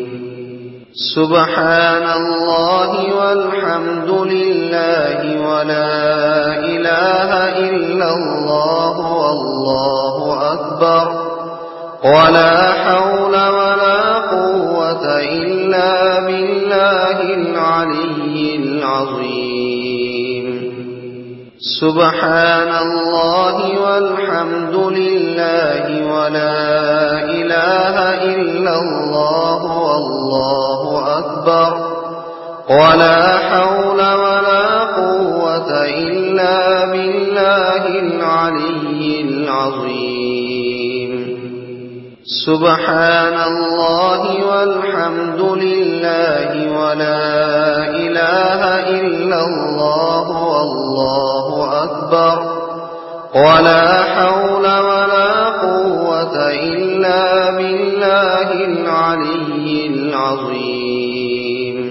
سبحان الله والحمد لله ولا إله إلا الله والله أكبر ولا حول ولا قوة إلا بالله العلي العظيم سبحان الله والحمد لله ولا إله إلا الله والله أكبر ولا حول ولا قوة إلا بالله العلي العظيم سبحان الله والحمد لله ولا إله إلا الله والله أكبر ولا حول ولا قوة إلا بالله العلي العظيم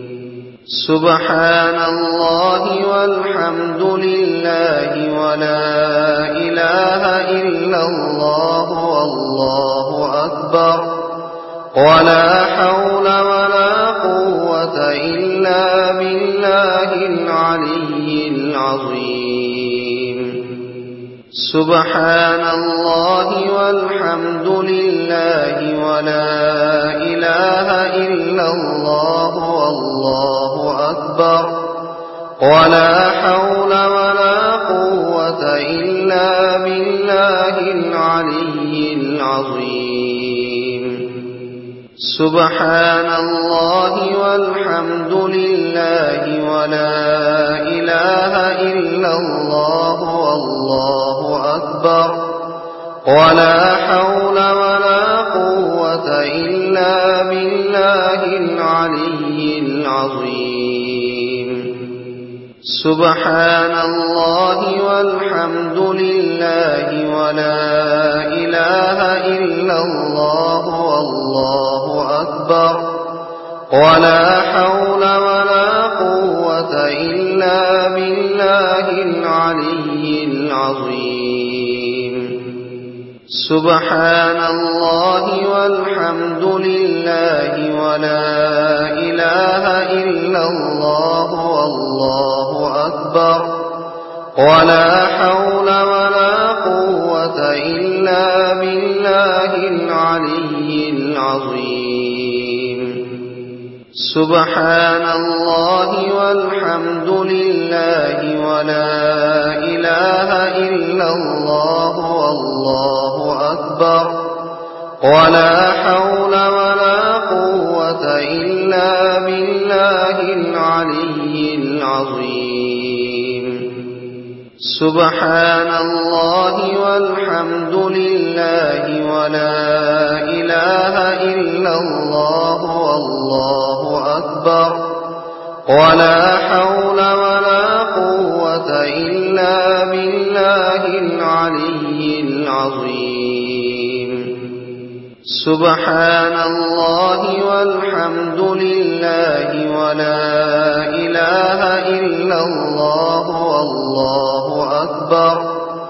سبحان الله والحمد لله ولا إله إلا الله والله أكبر ولا حول ولا قوة إلا بالله العلي العظيم سبحان الله والحمد لله ولا إله إلا الله والله أكبر ولا حول ولا قوة إلا بالله العلي العظيم سبحان الله والحمد لله ولا إله إلا الله والله أكبر ولا حول ولا قوة إلا بالله العلي العظيم سبحان الله والحمد لله ولا إله إلا الله والله أكبر ولا حول ولا قوة إلا بالله العلي العظيم سبحان الله والحمد لله ولا إله إلا الله والله أكبر ولا حول ولا قوة إلا بالله العلي العظيم سبحان الله والحمد لله ولا إله إلا الله والله أكبر ولا حول ولا قوة إلا بالله العلي العظيم سبحان الله والحمد لله ولا إله إلا الله والله أكبر ولا حول ولا قوة إلا بالله العلي العظيم سبحان الله والحمد لله ولا إله إلا الله والله أكبر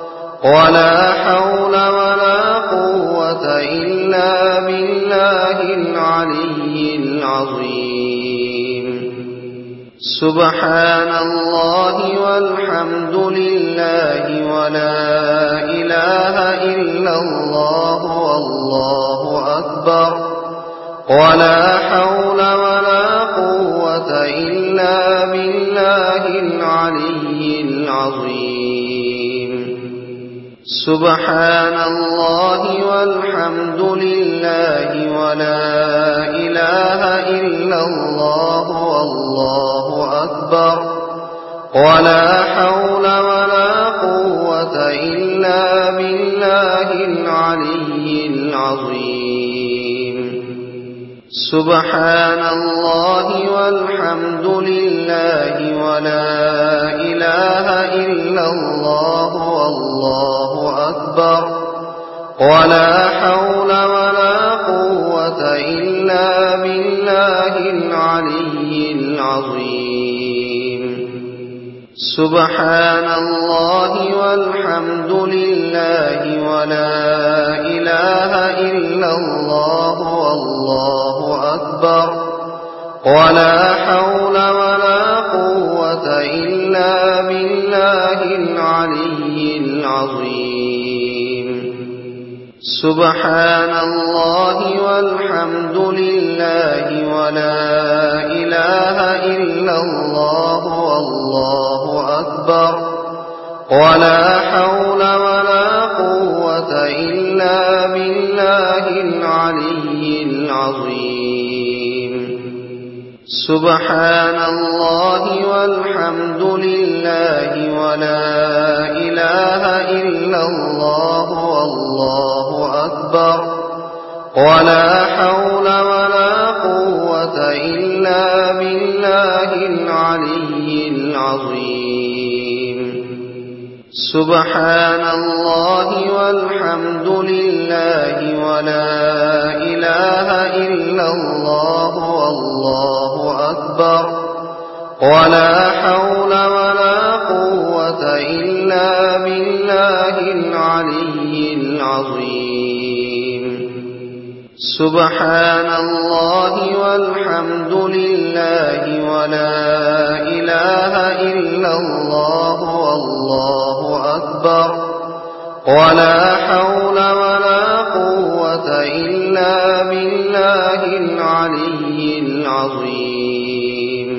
ولا حول ولا قوة إلا بالله العلي العظيم. سبحان الله والحمد لله ولا إله إلا الله والله أكبر. ولا حول ولا قوة إلا بالله العلي العظيم. سبحان الله والحمد لله ولا إله إلا الله والله أكبر. ولا حول ولا قوة إلا بالله العلي العظيم. سبحان الله والحمد لله ولا إله إلا الله والله أكبر. ولا حول ولا قوة إلا بالله العلي العظيم. سبحان الله والحمد لله ولا إله إلا الله والله أكبر. ولا حول ولا قوة إلا بالله العلي العظيم. سبحان الله والحمد لله ولا إله إلا الله والله أكبر. ولا حول ولا قوة إلا بالله العلي العظيم. سبحان الله والحمد لله ولا إله إلا الله والله أكبر. ولا حول ولا قوة إلا بالله العلي العظيم. سبحان الله والحمد لله ولا إله إلا الله والله أكبر. ولا حول ولا قوة إلا بالله العلي العظيم. سبحان الله والحمد لله ولا إله إلا الله والله أكبر. ولا حول ولا قوة إلا بالله العلي العظيم.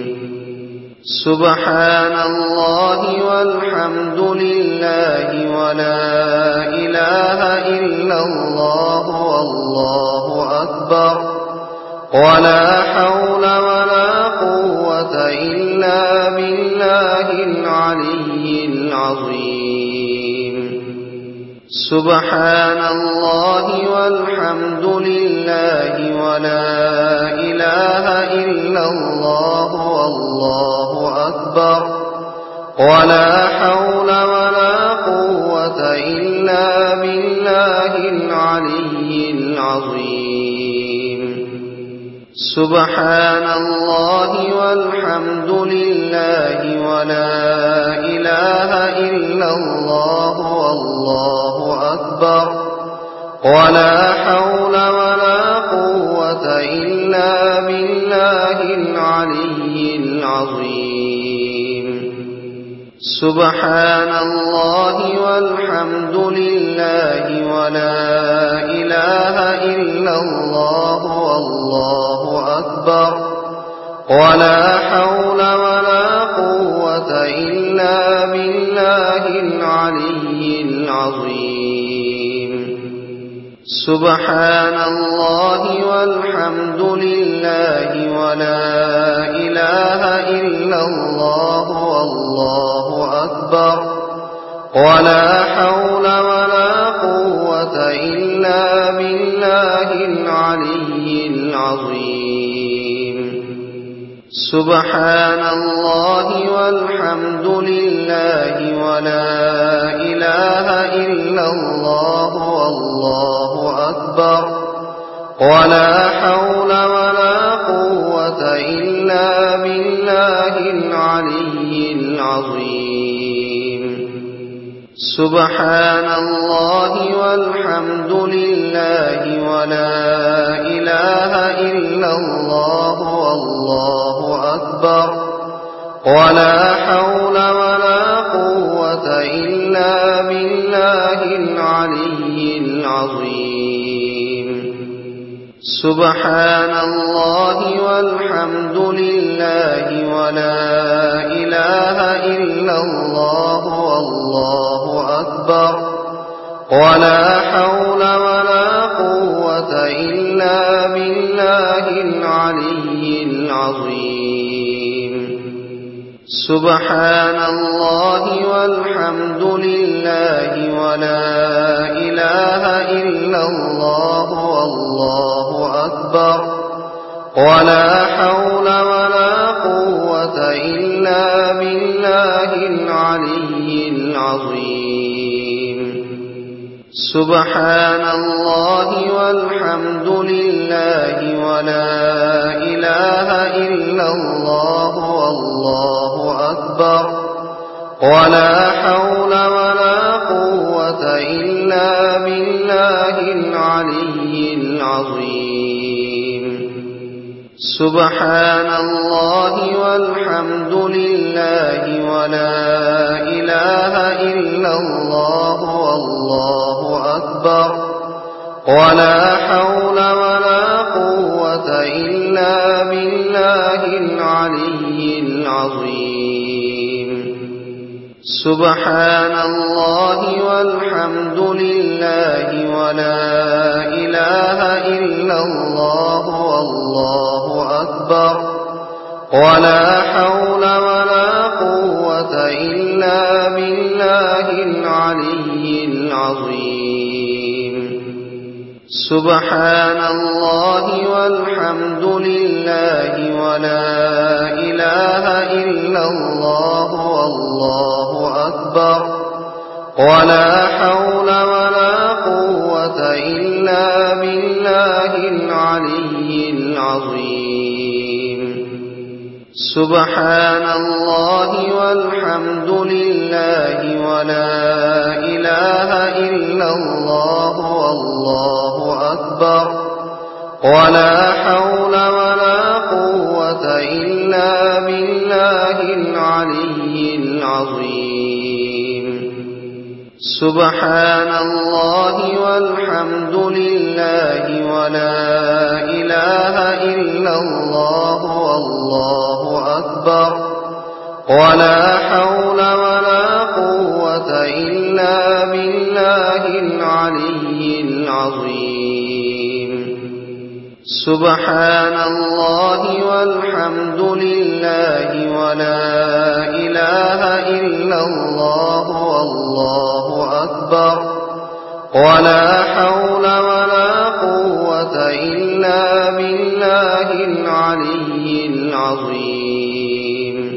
سبحان الله والحمد لله ولا إله إلا الله والله أكبر. ولا حول ولا قوة إلا بالله العلي العظيم. سبحان الله والحمد لله ولا إله إلا الله والله أكبر. ولا حول ولا قوة إلا بالله العلي العظيم. سبحان الله والحمد لله ولا إله إلا الله والله أكبر. ولا حول ولا قوة إلا بالله العلي العظيم. سبحان الله والحمد لله ولا إله إلا الله والله أكبر. ولا حول ولا قوة إلا بالله العلي العظيم. سبحان الله والحمد لله ولا إله إلا الله والله أكبر. ولا حول ولا قوة إلا بالله العلي العظيم. سبحان الله والحمد لله ولا إله إلا الله والله أكبر. ولا حول ولا قوة إلا بالله العلي العظيم. سبحان الله والحمد لله ولا إله إلا الله والله أكبر ولا حول ولا قوة إلا بالله العلي العظيم سبحان الله والحمد لله ولا إله إلا الله والله أكبر ولا حول ولا قوة إلا بالله العلي العظيم سبحان الله والحمد لله ولا إله إلا الله والله أكبر ولا حول ولا قوة إلا بالله العلي العظيم سبحان الله والحمد لله ولا إله إلا الله والله أكبر ولا حول ولا قوة إلا بالله العلي العظيم سبحان الله والحمد لله ولا إله إلا الله والله أكبر ولا حول ولا قوة إلا بالله العلي العظيم سبحان الله والحمد لله ولا إله إلا الله والله أكبر ولا حول ولا قوة إلا بالله العلي العظيم سبحان الله والحمد لله ولا إله إلا الله والله أكبر ولا حول ولا قوة إلا بالله العلي العظيم سبحان الله والحمد لله ولا إله إلا الله والله أكبر ولا حول ولا قوة إلا بالله العلي العظيم سبحان الله والحمد لله ولا إله إلا الله والله أكبر ولا حول ولا قوة إلا بالله العلي العظيم سبحان الله والحمد لله ولا إله إلا الله والله أكبر ولا حول ولا قوة إلا بالله العلي العظيم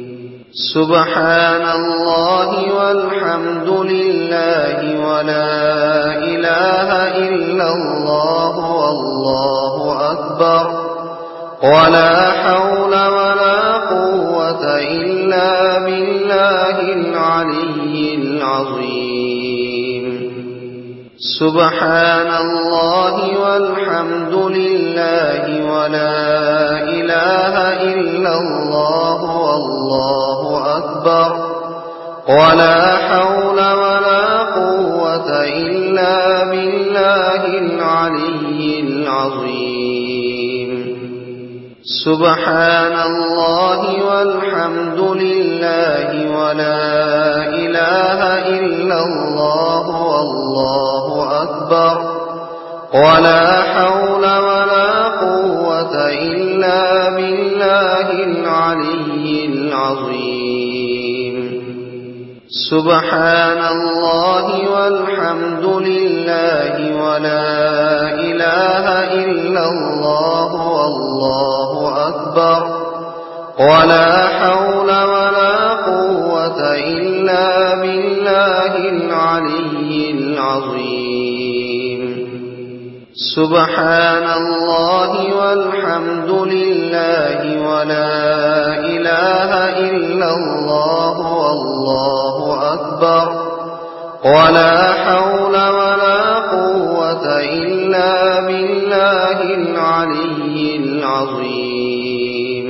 سبحان الله والحمد لله ولا إله إلا الله والله أكبر ولا حول ولا قوة إلا بالله العلي العظيم سبحان الله والحمد لله ولا إله إلا الله والله أكبر ولا حول ولا قوة إلا بالله العلي العظيم سبحان الله والحمد لله ولا إله إلا الله والله أكبر ولا حول ولا قوة إلا بالله العلي العظيم سبحان الله والحمد لله ولا إله إلا الله والله أكبر ولا حول ولا قوة إلا بالله العلي العظيم سبحان الله والحمد لله ولا إله إلا الله والله أكبر ولا حول ولا قوة إلا بالله العلي العظيم.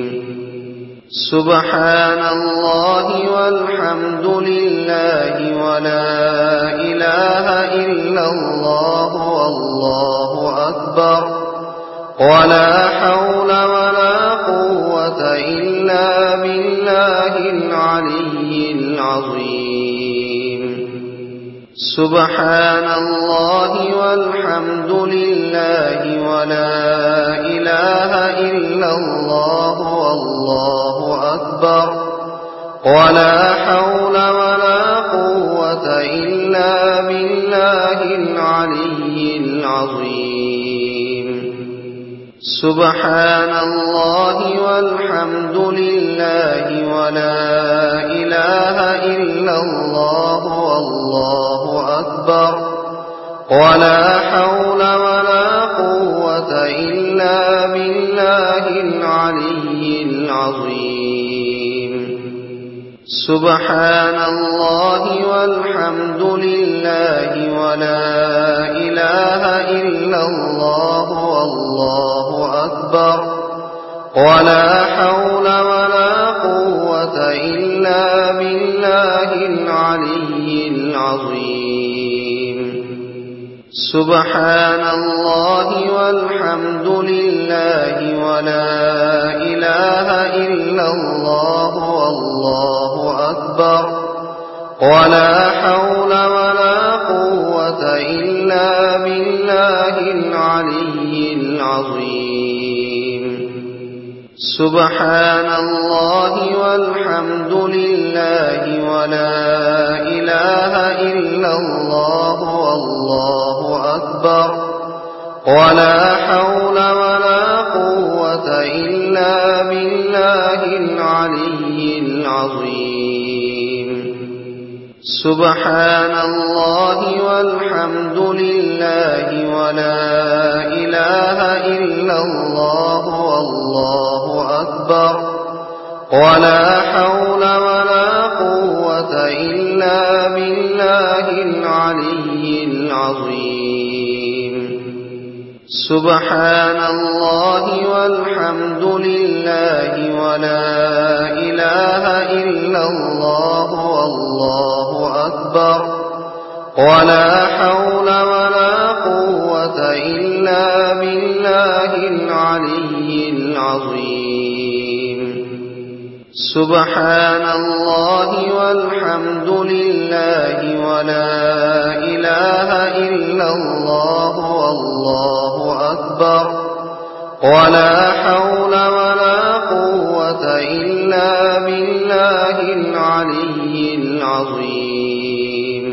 سبحان الله والحمد لله ولا إله إلا الله والله أكبر ولا حول ولا قوة إلا بالله العلي العظيم. سبحان الله والحمد لله ولا إله إلا الله والله أكبر ولا حول ولا قوة إلا بالله العلي العظيم. سبحان الله والحمد لله ولا إله إلا الله والله أكبر ولا حول ولا قوة إلا بالله العلي العظيم. سبحان الله والحمد لله ولا إله إلا الله والله أكبر ولا حول ولا قوة إلا بالله العلي العظيم. سبحان الله والحمد لله ولا إله إلا الله والله أكبر ولا حول ولا قوة إلا بالله العلي العظيم. سبحان الله والحمد لله ولا إله إلا الله والله أكبر ولا حول ولا قوة إلا بالله العلي العظيم. سبحان الله والحمد لله ولا إله إلا الله والله أكبر ولا حول ولا قوة إلا بالله العلي العظيم. سبحان الله والحمد لله ولا إله إلا الله والله أكبر ولا حول ولا قوة إلا بالله العلي العظيم. سبحان الله والحمد لله ولا إله إلا الله والله أكبر ولا حول ولا قوة إلا بالله العلي العظيم.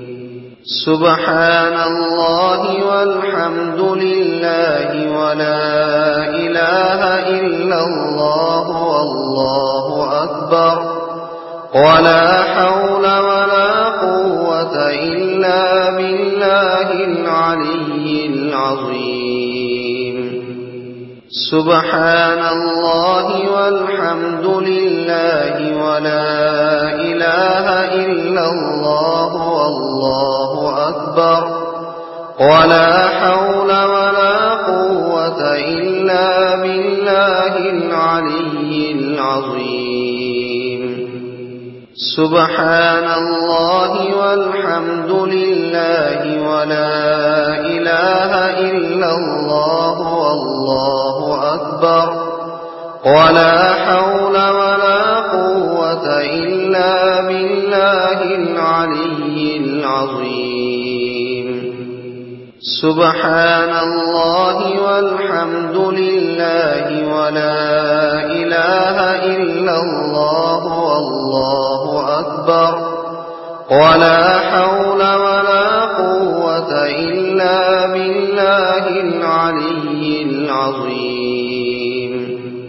سبحان الله والحمد لله ولا إله إلا الله والله أكبر ولا حول ولا قوة إلا بالله العلي العظيم. سبحان الله والحمد لله ولا إله إلا الله والله أكبر ولا حول ولا قوة إلا بالله العلي العظيم. سبحان الله والحمد لله ولا إله إلا الله والله أكبر ولا حول ولا قوة إلا بالله العلي العظيم. سبحان الله والحمد لله ولا إله إلا الله والله أكبر ولا حول ولا قوة إلا بالله العلي العظيم.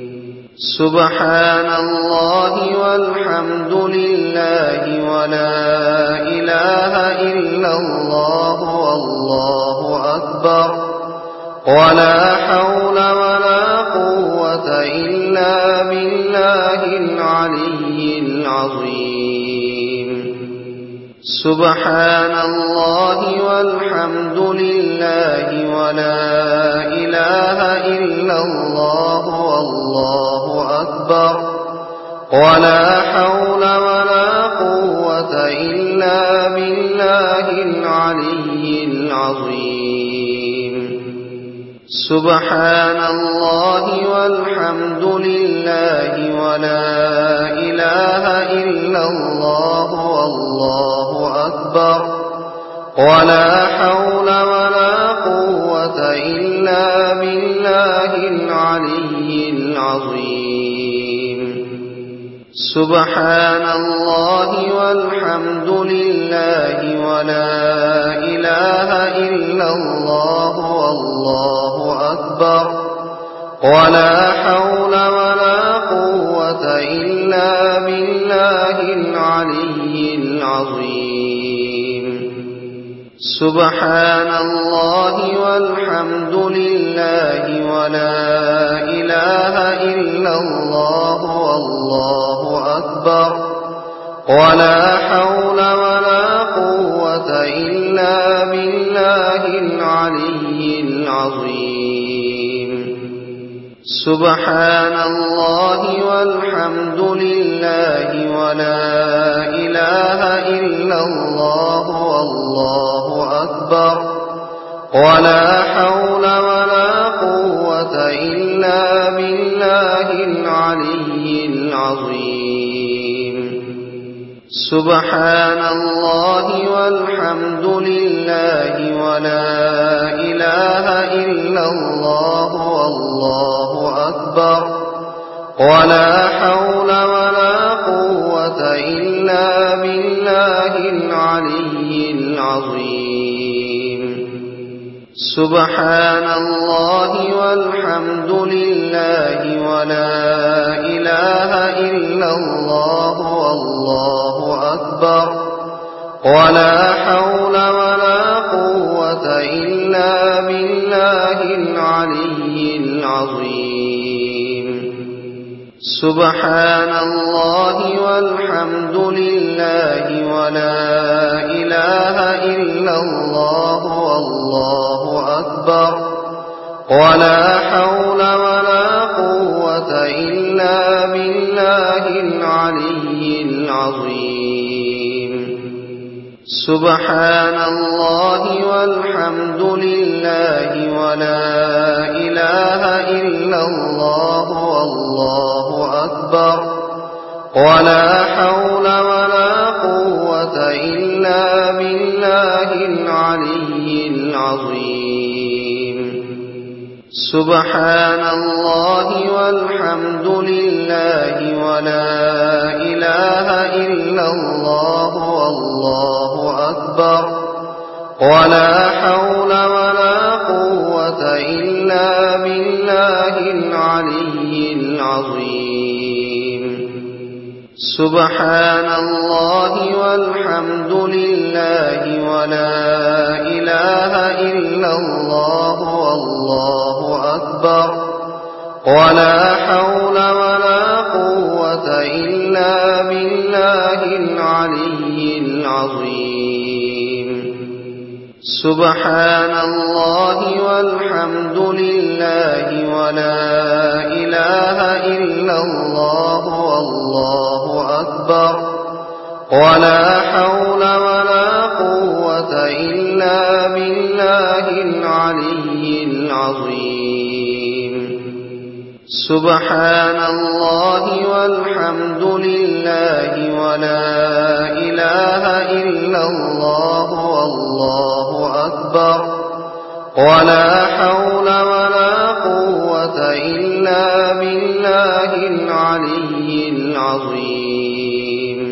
سبحان الله والحمد لله ولا إله إلا الله والله أكبر ولا حول ولا قوة إلا بالله العلي العظيم. سبحان الله والحمد لله ولا إله إلا الله والله أكبر ولا حول ولا قوة إلا بالله العلي العظيم سبحان الله والحمد لله ولا إله إلا الله والله أكبر ولا حول ولا قوة إلا بالله العلي العظيم سبحان الله والحمد لله ولا إله إلا الله والله أكبر ولا حول ولا قوة إلا بالله العلي العظيم سبحان الله والحمد لله ولا إله إلا الله والله أكبر ولا حول ولا قوة إلا بالله العلي العظيم سبحان الله والحمد لله ولا إله إلا الله والله أكبر ولا حول ولا قوة إلا بالله العلي العظيم سبحان الله والحمد لله ولا إله إلا الله والله أكبر ولا حول ولا قوة إلا بالله العلي العظيم سبحان الله والحمد لله ولا إله إلا الله والله أكبر ولا حول ولا قوة إلا بالله العلي العظيم سبحان الله والحمد لله ولا إله إلا الله والله أكبر ولا حول ولا قوة إلا بالله العلي العظيم سبحان الله والحمد لله ولا إله إلا الله والله أكبر ولا حول ولا قوة إلا بالله العلي العظيم سبحان الله والحمد لله ولا إله إلا الله والله أكبر ولا حول ولا قوة إلا بالله العلي العظيم سبحان الله والحمد لله ولا إله إلا الله والله أكبر ولا حول ولا قوة إلا بالله العلي العظيم سبحان الله والحمد لله ولا إله إلا الله والله أكبر ولا حول ولا قوة إلا بالله العلي العظيم سبحان الله والحمد لله ولا إله إلا الله والله أكبر ولا حول ولا قوة إلا بالله العلي العظيم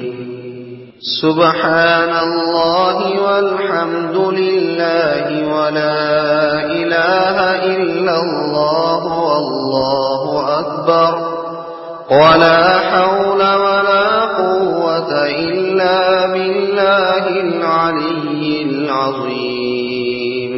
سبحان الله والحمد لله ولا إله إلا الله والله أكبر ولا حول ولا قوة إلا بالله العلي العظيم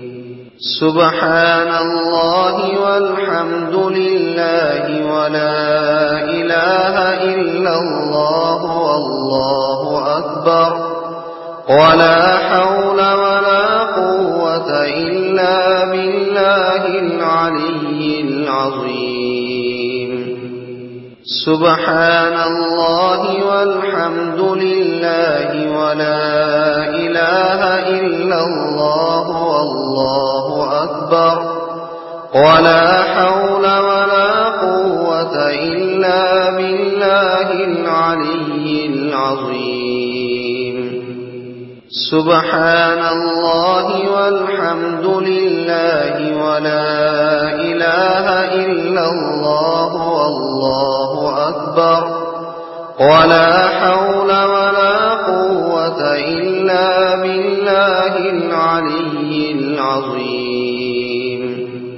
سبحان الله والحمد لله ولا إله إلا الله والله أكبر ولا حول ولا قوة إلا بالله العلي العظيم. سبحان الله والحمد لله ولا إله إلا الله والله أكبر. ولا حول ولا قوة إلا بالله العلي العظيم. سبحان الله والحمد لله ولا إله إلا الله والله أكبر. ولا حول ولا قوة إلا بالله العلي العظيم.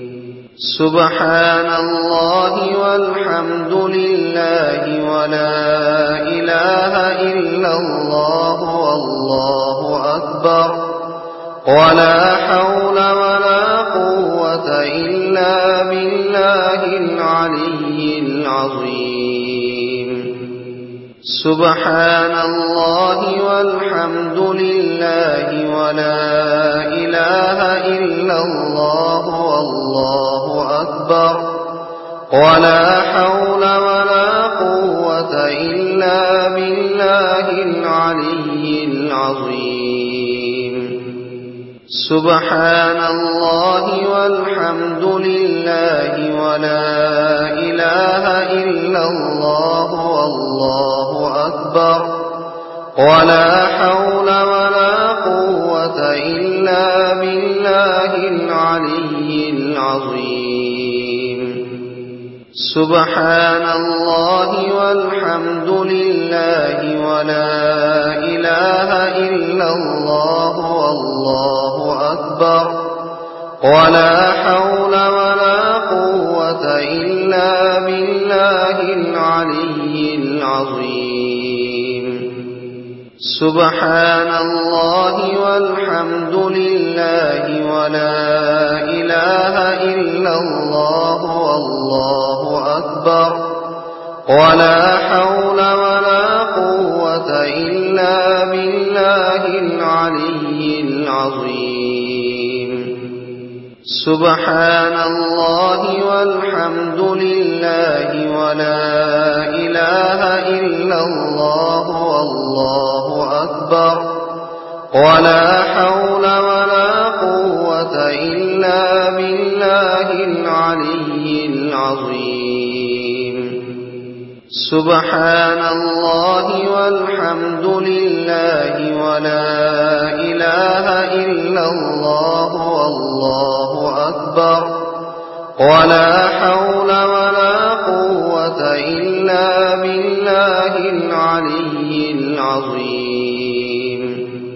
سبحان الله والحمد لله ولا إله إلا الله والله أكبر. ولا حول ولا قوة إلا بالله العلي العظيم. سبحان الله والحمد لله ولا إله إلا الله والله أكبر. ولا حول ولا قوة إلا بالله العلي العظيم. سبحان الله والحمد لله ولا إله إلا الله والله أكبر. ولا حول ولا قوة إلا بالله العلي العظيم. سبحان الله والحمد لله ولا إله إلا الله والله أكبر. ولا حول ولا قوة إلا بالله العلي العظيم. سبحان الله والحمد لله ولا إله إلا الله والله أكبر. ولا حول ولا قوة إلا بالله العلي العظيم. سبحان الله والحمد لله ولا إله إلا الله والله أكبر. ولا حول ولا قوة إلا بالله العلي العظيم. سبحان الله والحمد لله ولا إله إلا الله والله أكبر. ولا حول ولا قوة إلا بالله العلي العظيم.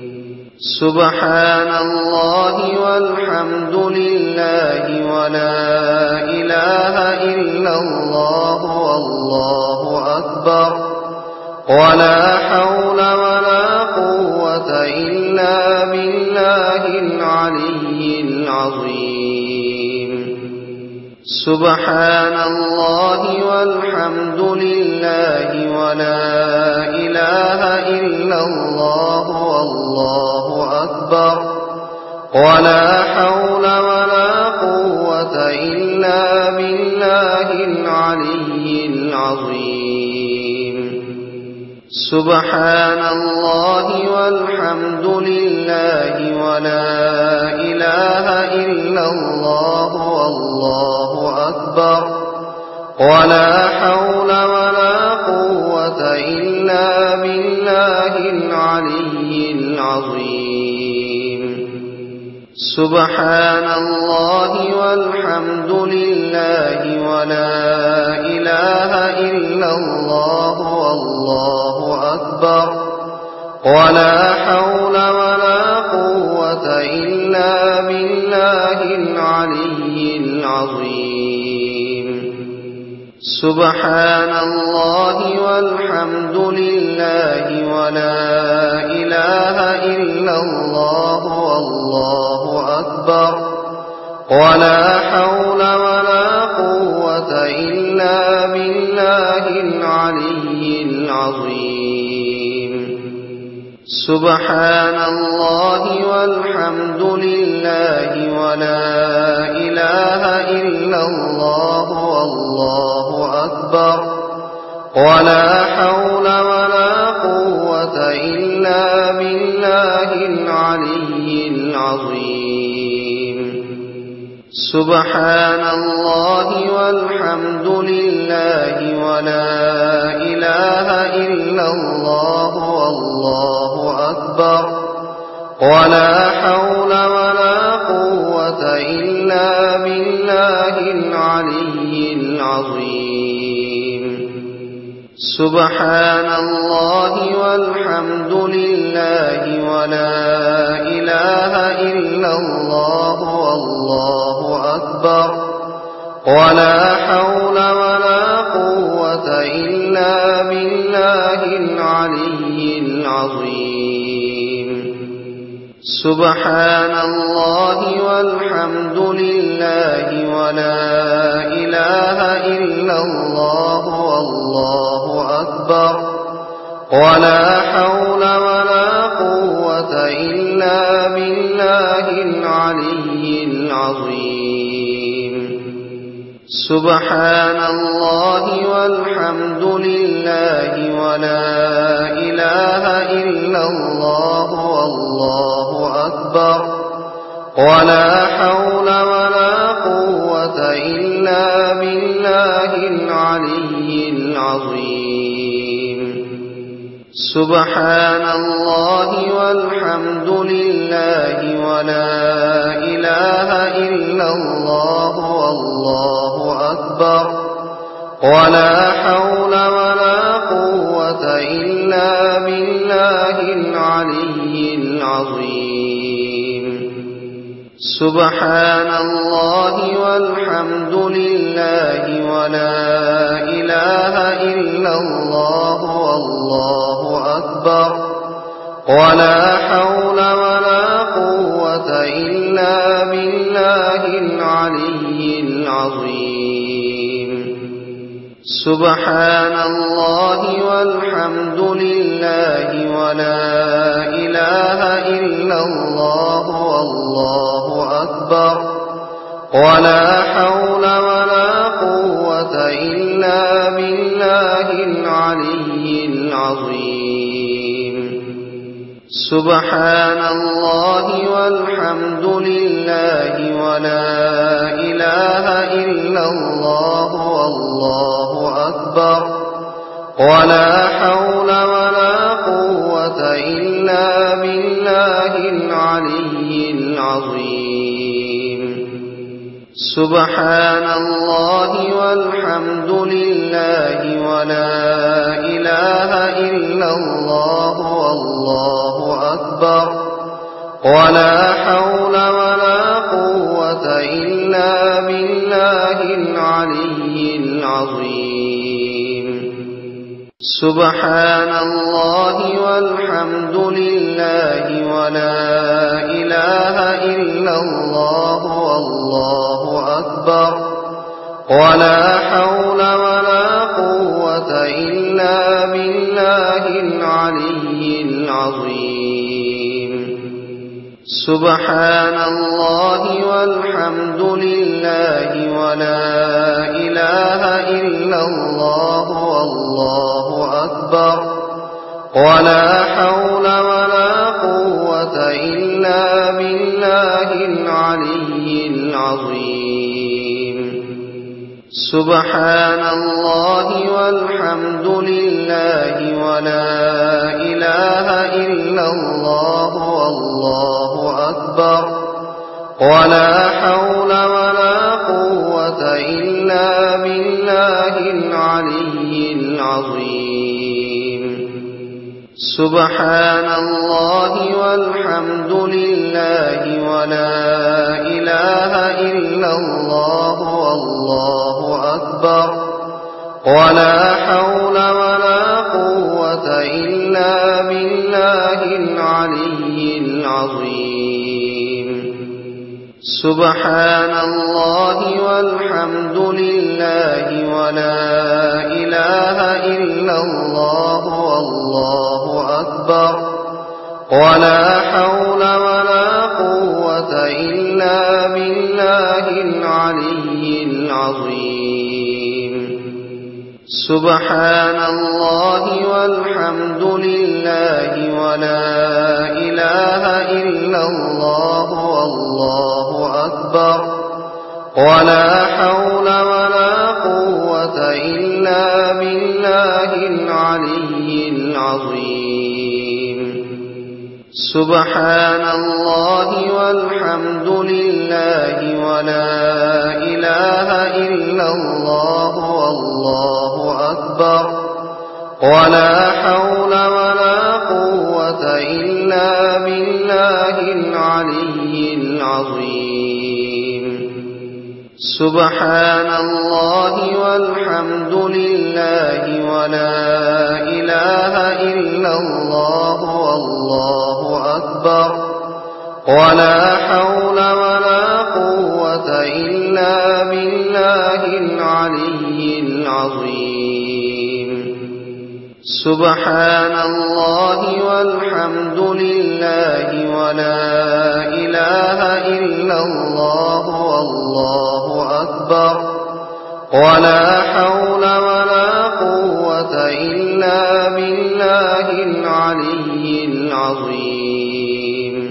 سبحان الله والحمد لله ولا إله إلا الله والله أكبر. ولا حول ولا قوة إلا بالله العلي العظيم. سبحان الله والحمد لله ولا إله إلا الله والله أكبر. ولا حول ولا قوة إلا بالله العلي العظيم. سبحان الله والحمد لله ولا إله إلا الله والله أكبر. ولا حول ولا قوة إلا بالله العلي العظيم. سبحان الله والحمد لله ولا إله إلا الله والله أكبر. ولا حول ولا قوة إلا بالله العلي العظيم. سبحان الله والحمد لله ولا إله إلا الله والله أكبر. ولا حول ولا قوة إلا بالله العلي العظيم. سبحان الله والحمد لله ولا إله إلا الله والله أكبر ولا حول ولا قوة إلا بالله العلي العظيم سبحان الله والحمد لله ولا إله إلا الله والله أكبر ولا حول ولا قوة إلا بالله العلي العظيم سبحان الله والحمد لله ولا إله إلا الله والله أكبر ولا حول ولا قوة إلا بالله العلي العظيم سبحان الله والحمد لله ولا إله إلا الله والله أكبر ولا حول ولا قوة إلا بالله العلي العظيم سبحان الله والحمد لله ولا إله إلا الله والله أكبر ولا حول ولا قوة إلا بالله العلي العظيم سبحان الله والحمد لله ولا إله إلا الله والله أكبر ولا حول ولا قوة إلا بالله العلي العظيم سبحان الله والحمد لله ولا إله إلا الله والله أكبر ولا حول ولا قوة إلا بالله العلي العظيم سبحان الله والحمد لله ولا إله إلا الله والله أكبر ولا حول ولا قوة إلا بالله العلي العظيم سبحان الله والحمد لله ولا إله إلا الله والله أكبر ولا حول ولا قوة إلا بالله العلي العظيم سبحان الله والحمد لله ولا إله إلا الله والله أكبر ولا حول ولا قوة إلا بالله العلي العظيم سبحان الله والحمد لله ولا إله إلا الله والله أكبر ولا حول ولا قوة إلا بالله العلي العظيم سبحان الله والحمد لله ولا إله إلا الله والله أكبر ولا حول ولا قوة إلا بالله العلي العظيم سبحان الله والحمد لله ولا إله إلا الله والله أكبر ولا حول ولا قوة إلا بالله العلي العظيم سبحان الله والحمد لله ولا إله إلا الله والله أكبر ولا حول ولا قوة إلا بالله العلي العظيم سبحان الله والحمد لله ولا إله إلا الله والله أكبر ولا حول ولا قوة إلا بالله العلي العظيم. سبحان الله والحمد لله ولا إله إلا الله والله أكبر. ولا حول ولا قوة إلا بالله العلي العظيم. سبحان الله والحمد لله ولا إله إلا الله والله أكبر. ولا حول ولا قوة إلا بالله العلي العظيم. سبحان الله والحمد لله ولا إله إلا الله والله أكبر. ولا حول ولا قوة إلا بالله العلي العظيم. سبحان الله والحمد لله ولا إله إلا الله والله أكبر. ولا حول ولا قوة إلا بالله العلي العظيم.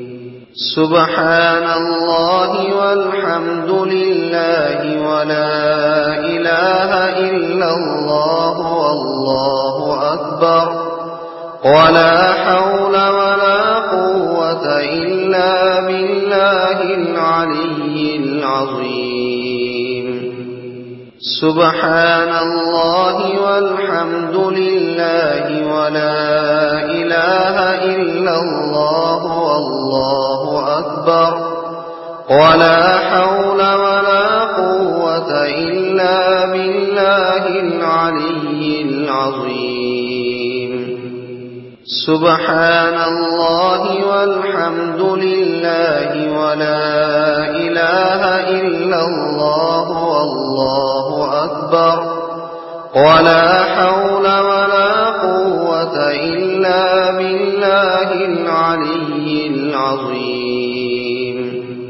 سبحان الله والحمد لله ولا إله إلا الله والله أكبر. ولا حول ولا قوة إلا بالله العلي العظيم. سبحان الله والحمد لله ولا إله إلا الله والله أكبر. ولا حول ولا قوة إلا بالله العلي العظيم. سبحان الله والحمد لله ولا إله إلا الله والله أكبر. ولا حول ولا قوة إلا بالله العلي العظيم.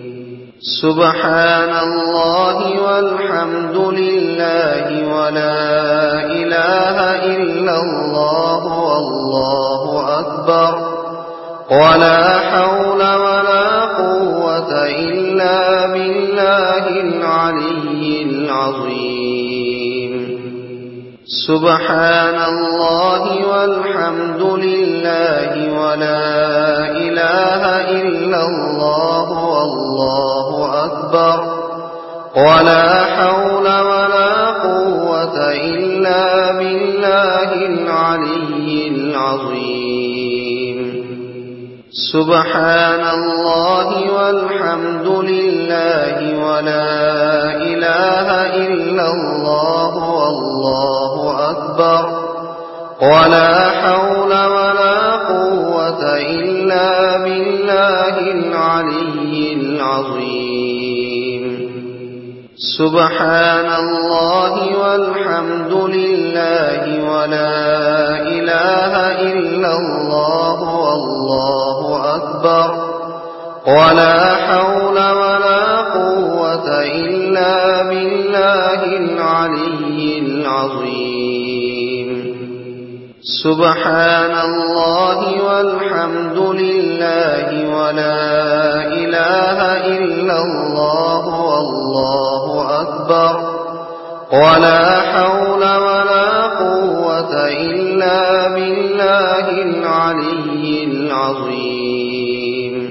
سبحان الله والحمد لله ولا إله إلا الله والله أكبر. ولا حول ولا قوة إلا بالله العلي العظيم. سبحان الله والحمد لله ولا إله إلا الله والله أكبر. ولا حول ولا قوة إلا بالله العلي العظيم. سبحان الله والحمد لله ولا إله إلا الله والله أكبر. ولا حول ولا قوة إلا بالله العلي العظيم. سبحان الله والحمد لله ولا إله إلا الله والله أكبر. ولا حول ولا قوة إلا بالله العلي العظيم. سبحان الله والحمد لله ولا إله إلا الله والله أكبر. ولا حول ولا قوة إلا بالله العلي العظيم.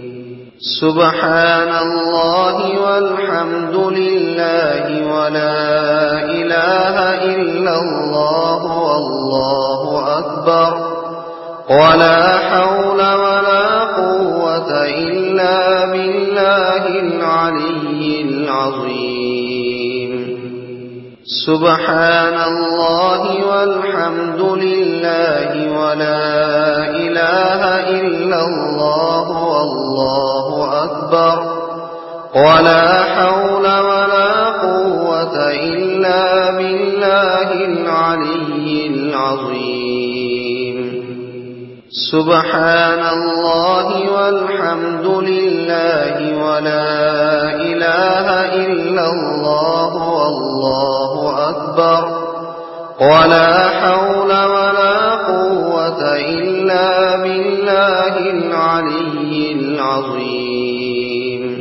سبحان الله والحمد لله ولا إله إلا الله والله أكبر. ولا حول ولا قوة إلا بالله العلي العظيم. سبحان الله والحمد لله ولا إله إلا الله والله أكبر. ولا حول ولا قوة إلا بالله العلي العظيم. سبحان الله والحمد لله ولا إله إلا الله والله أكبر ولا حول ولا قوة إلا بالله العلي العظيم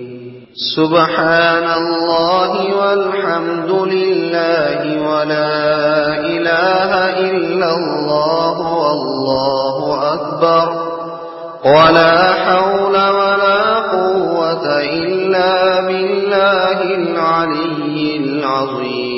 سبحان الله والحمد لله ولا إله إلا الله والله أكبر ولا حول ولا قوة إلا بالله العلي العظيم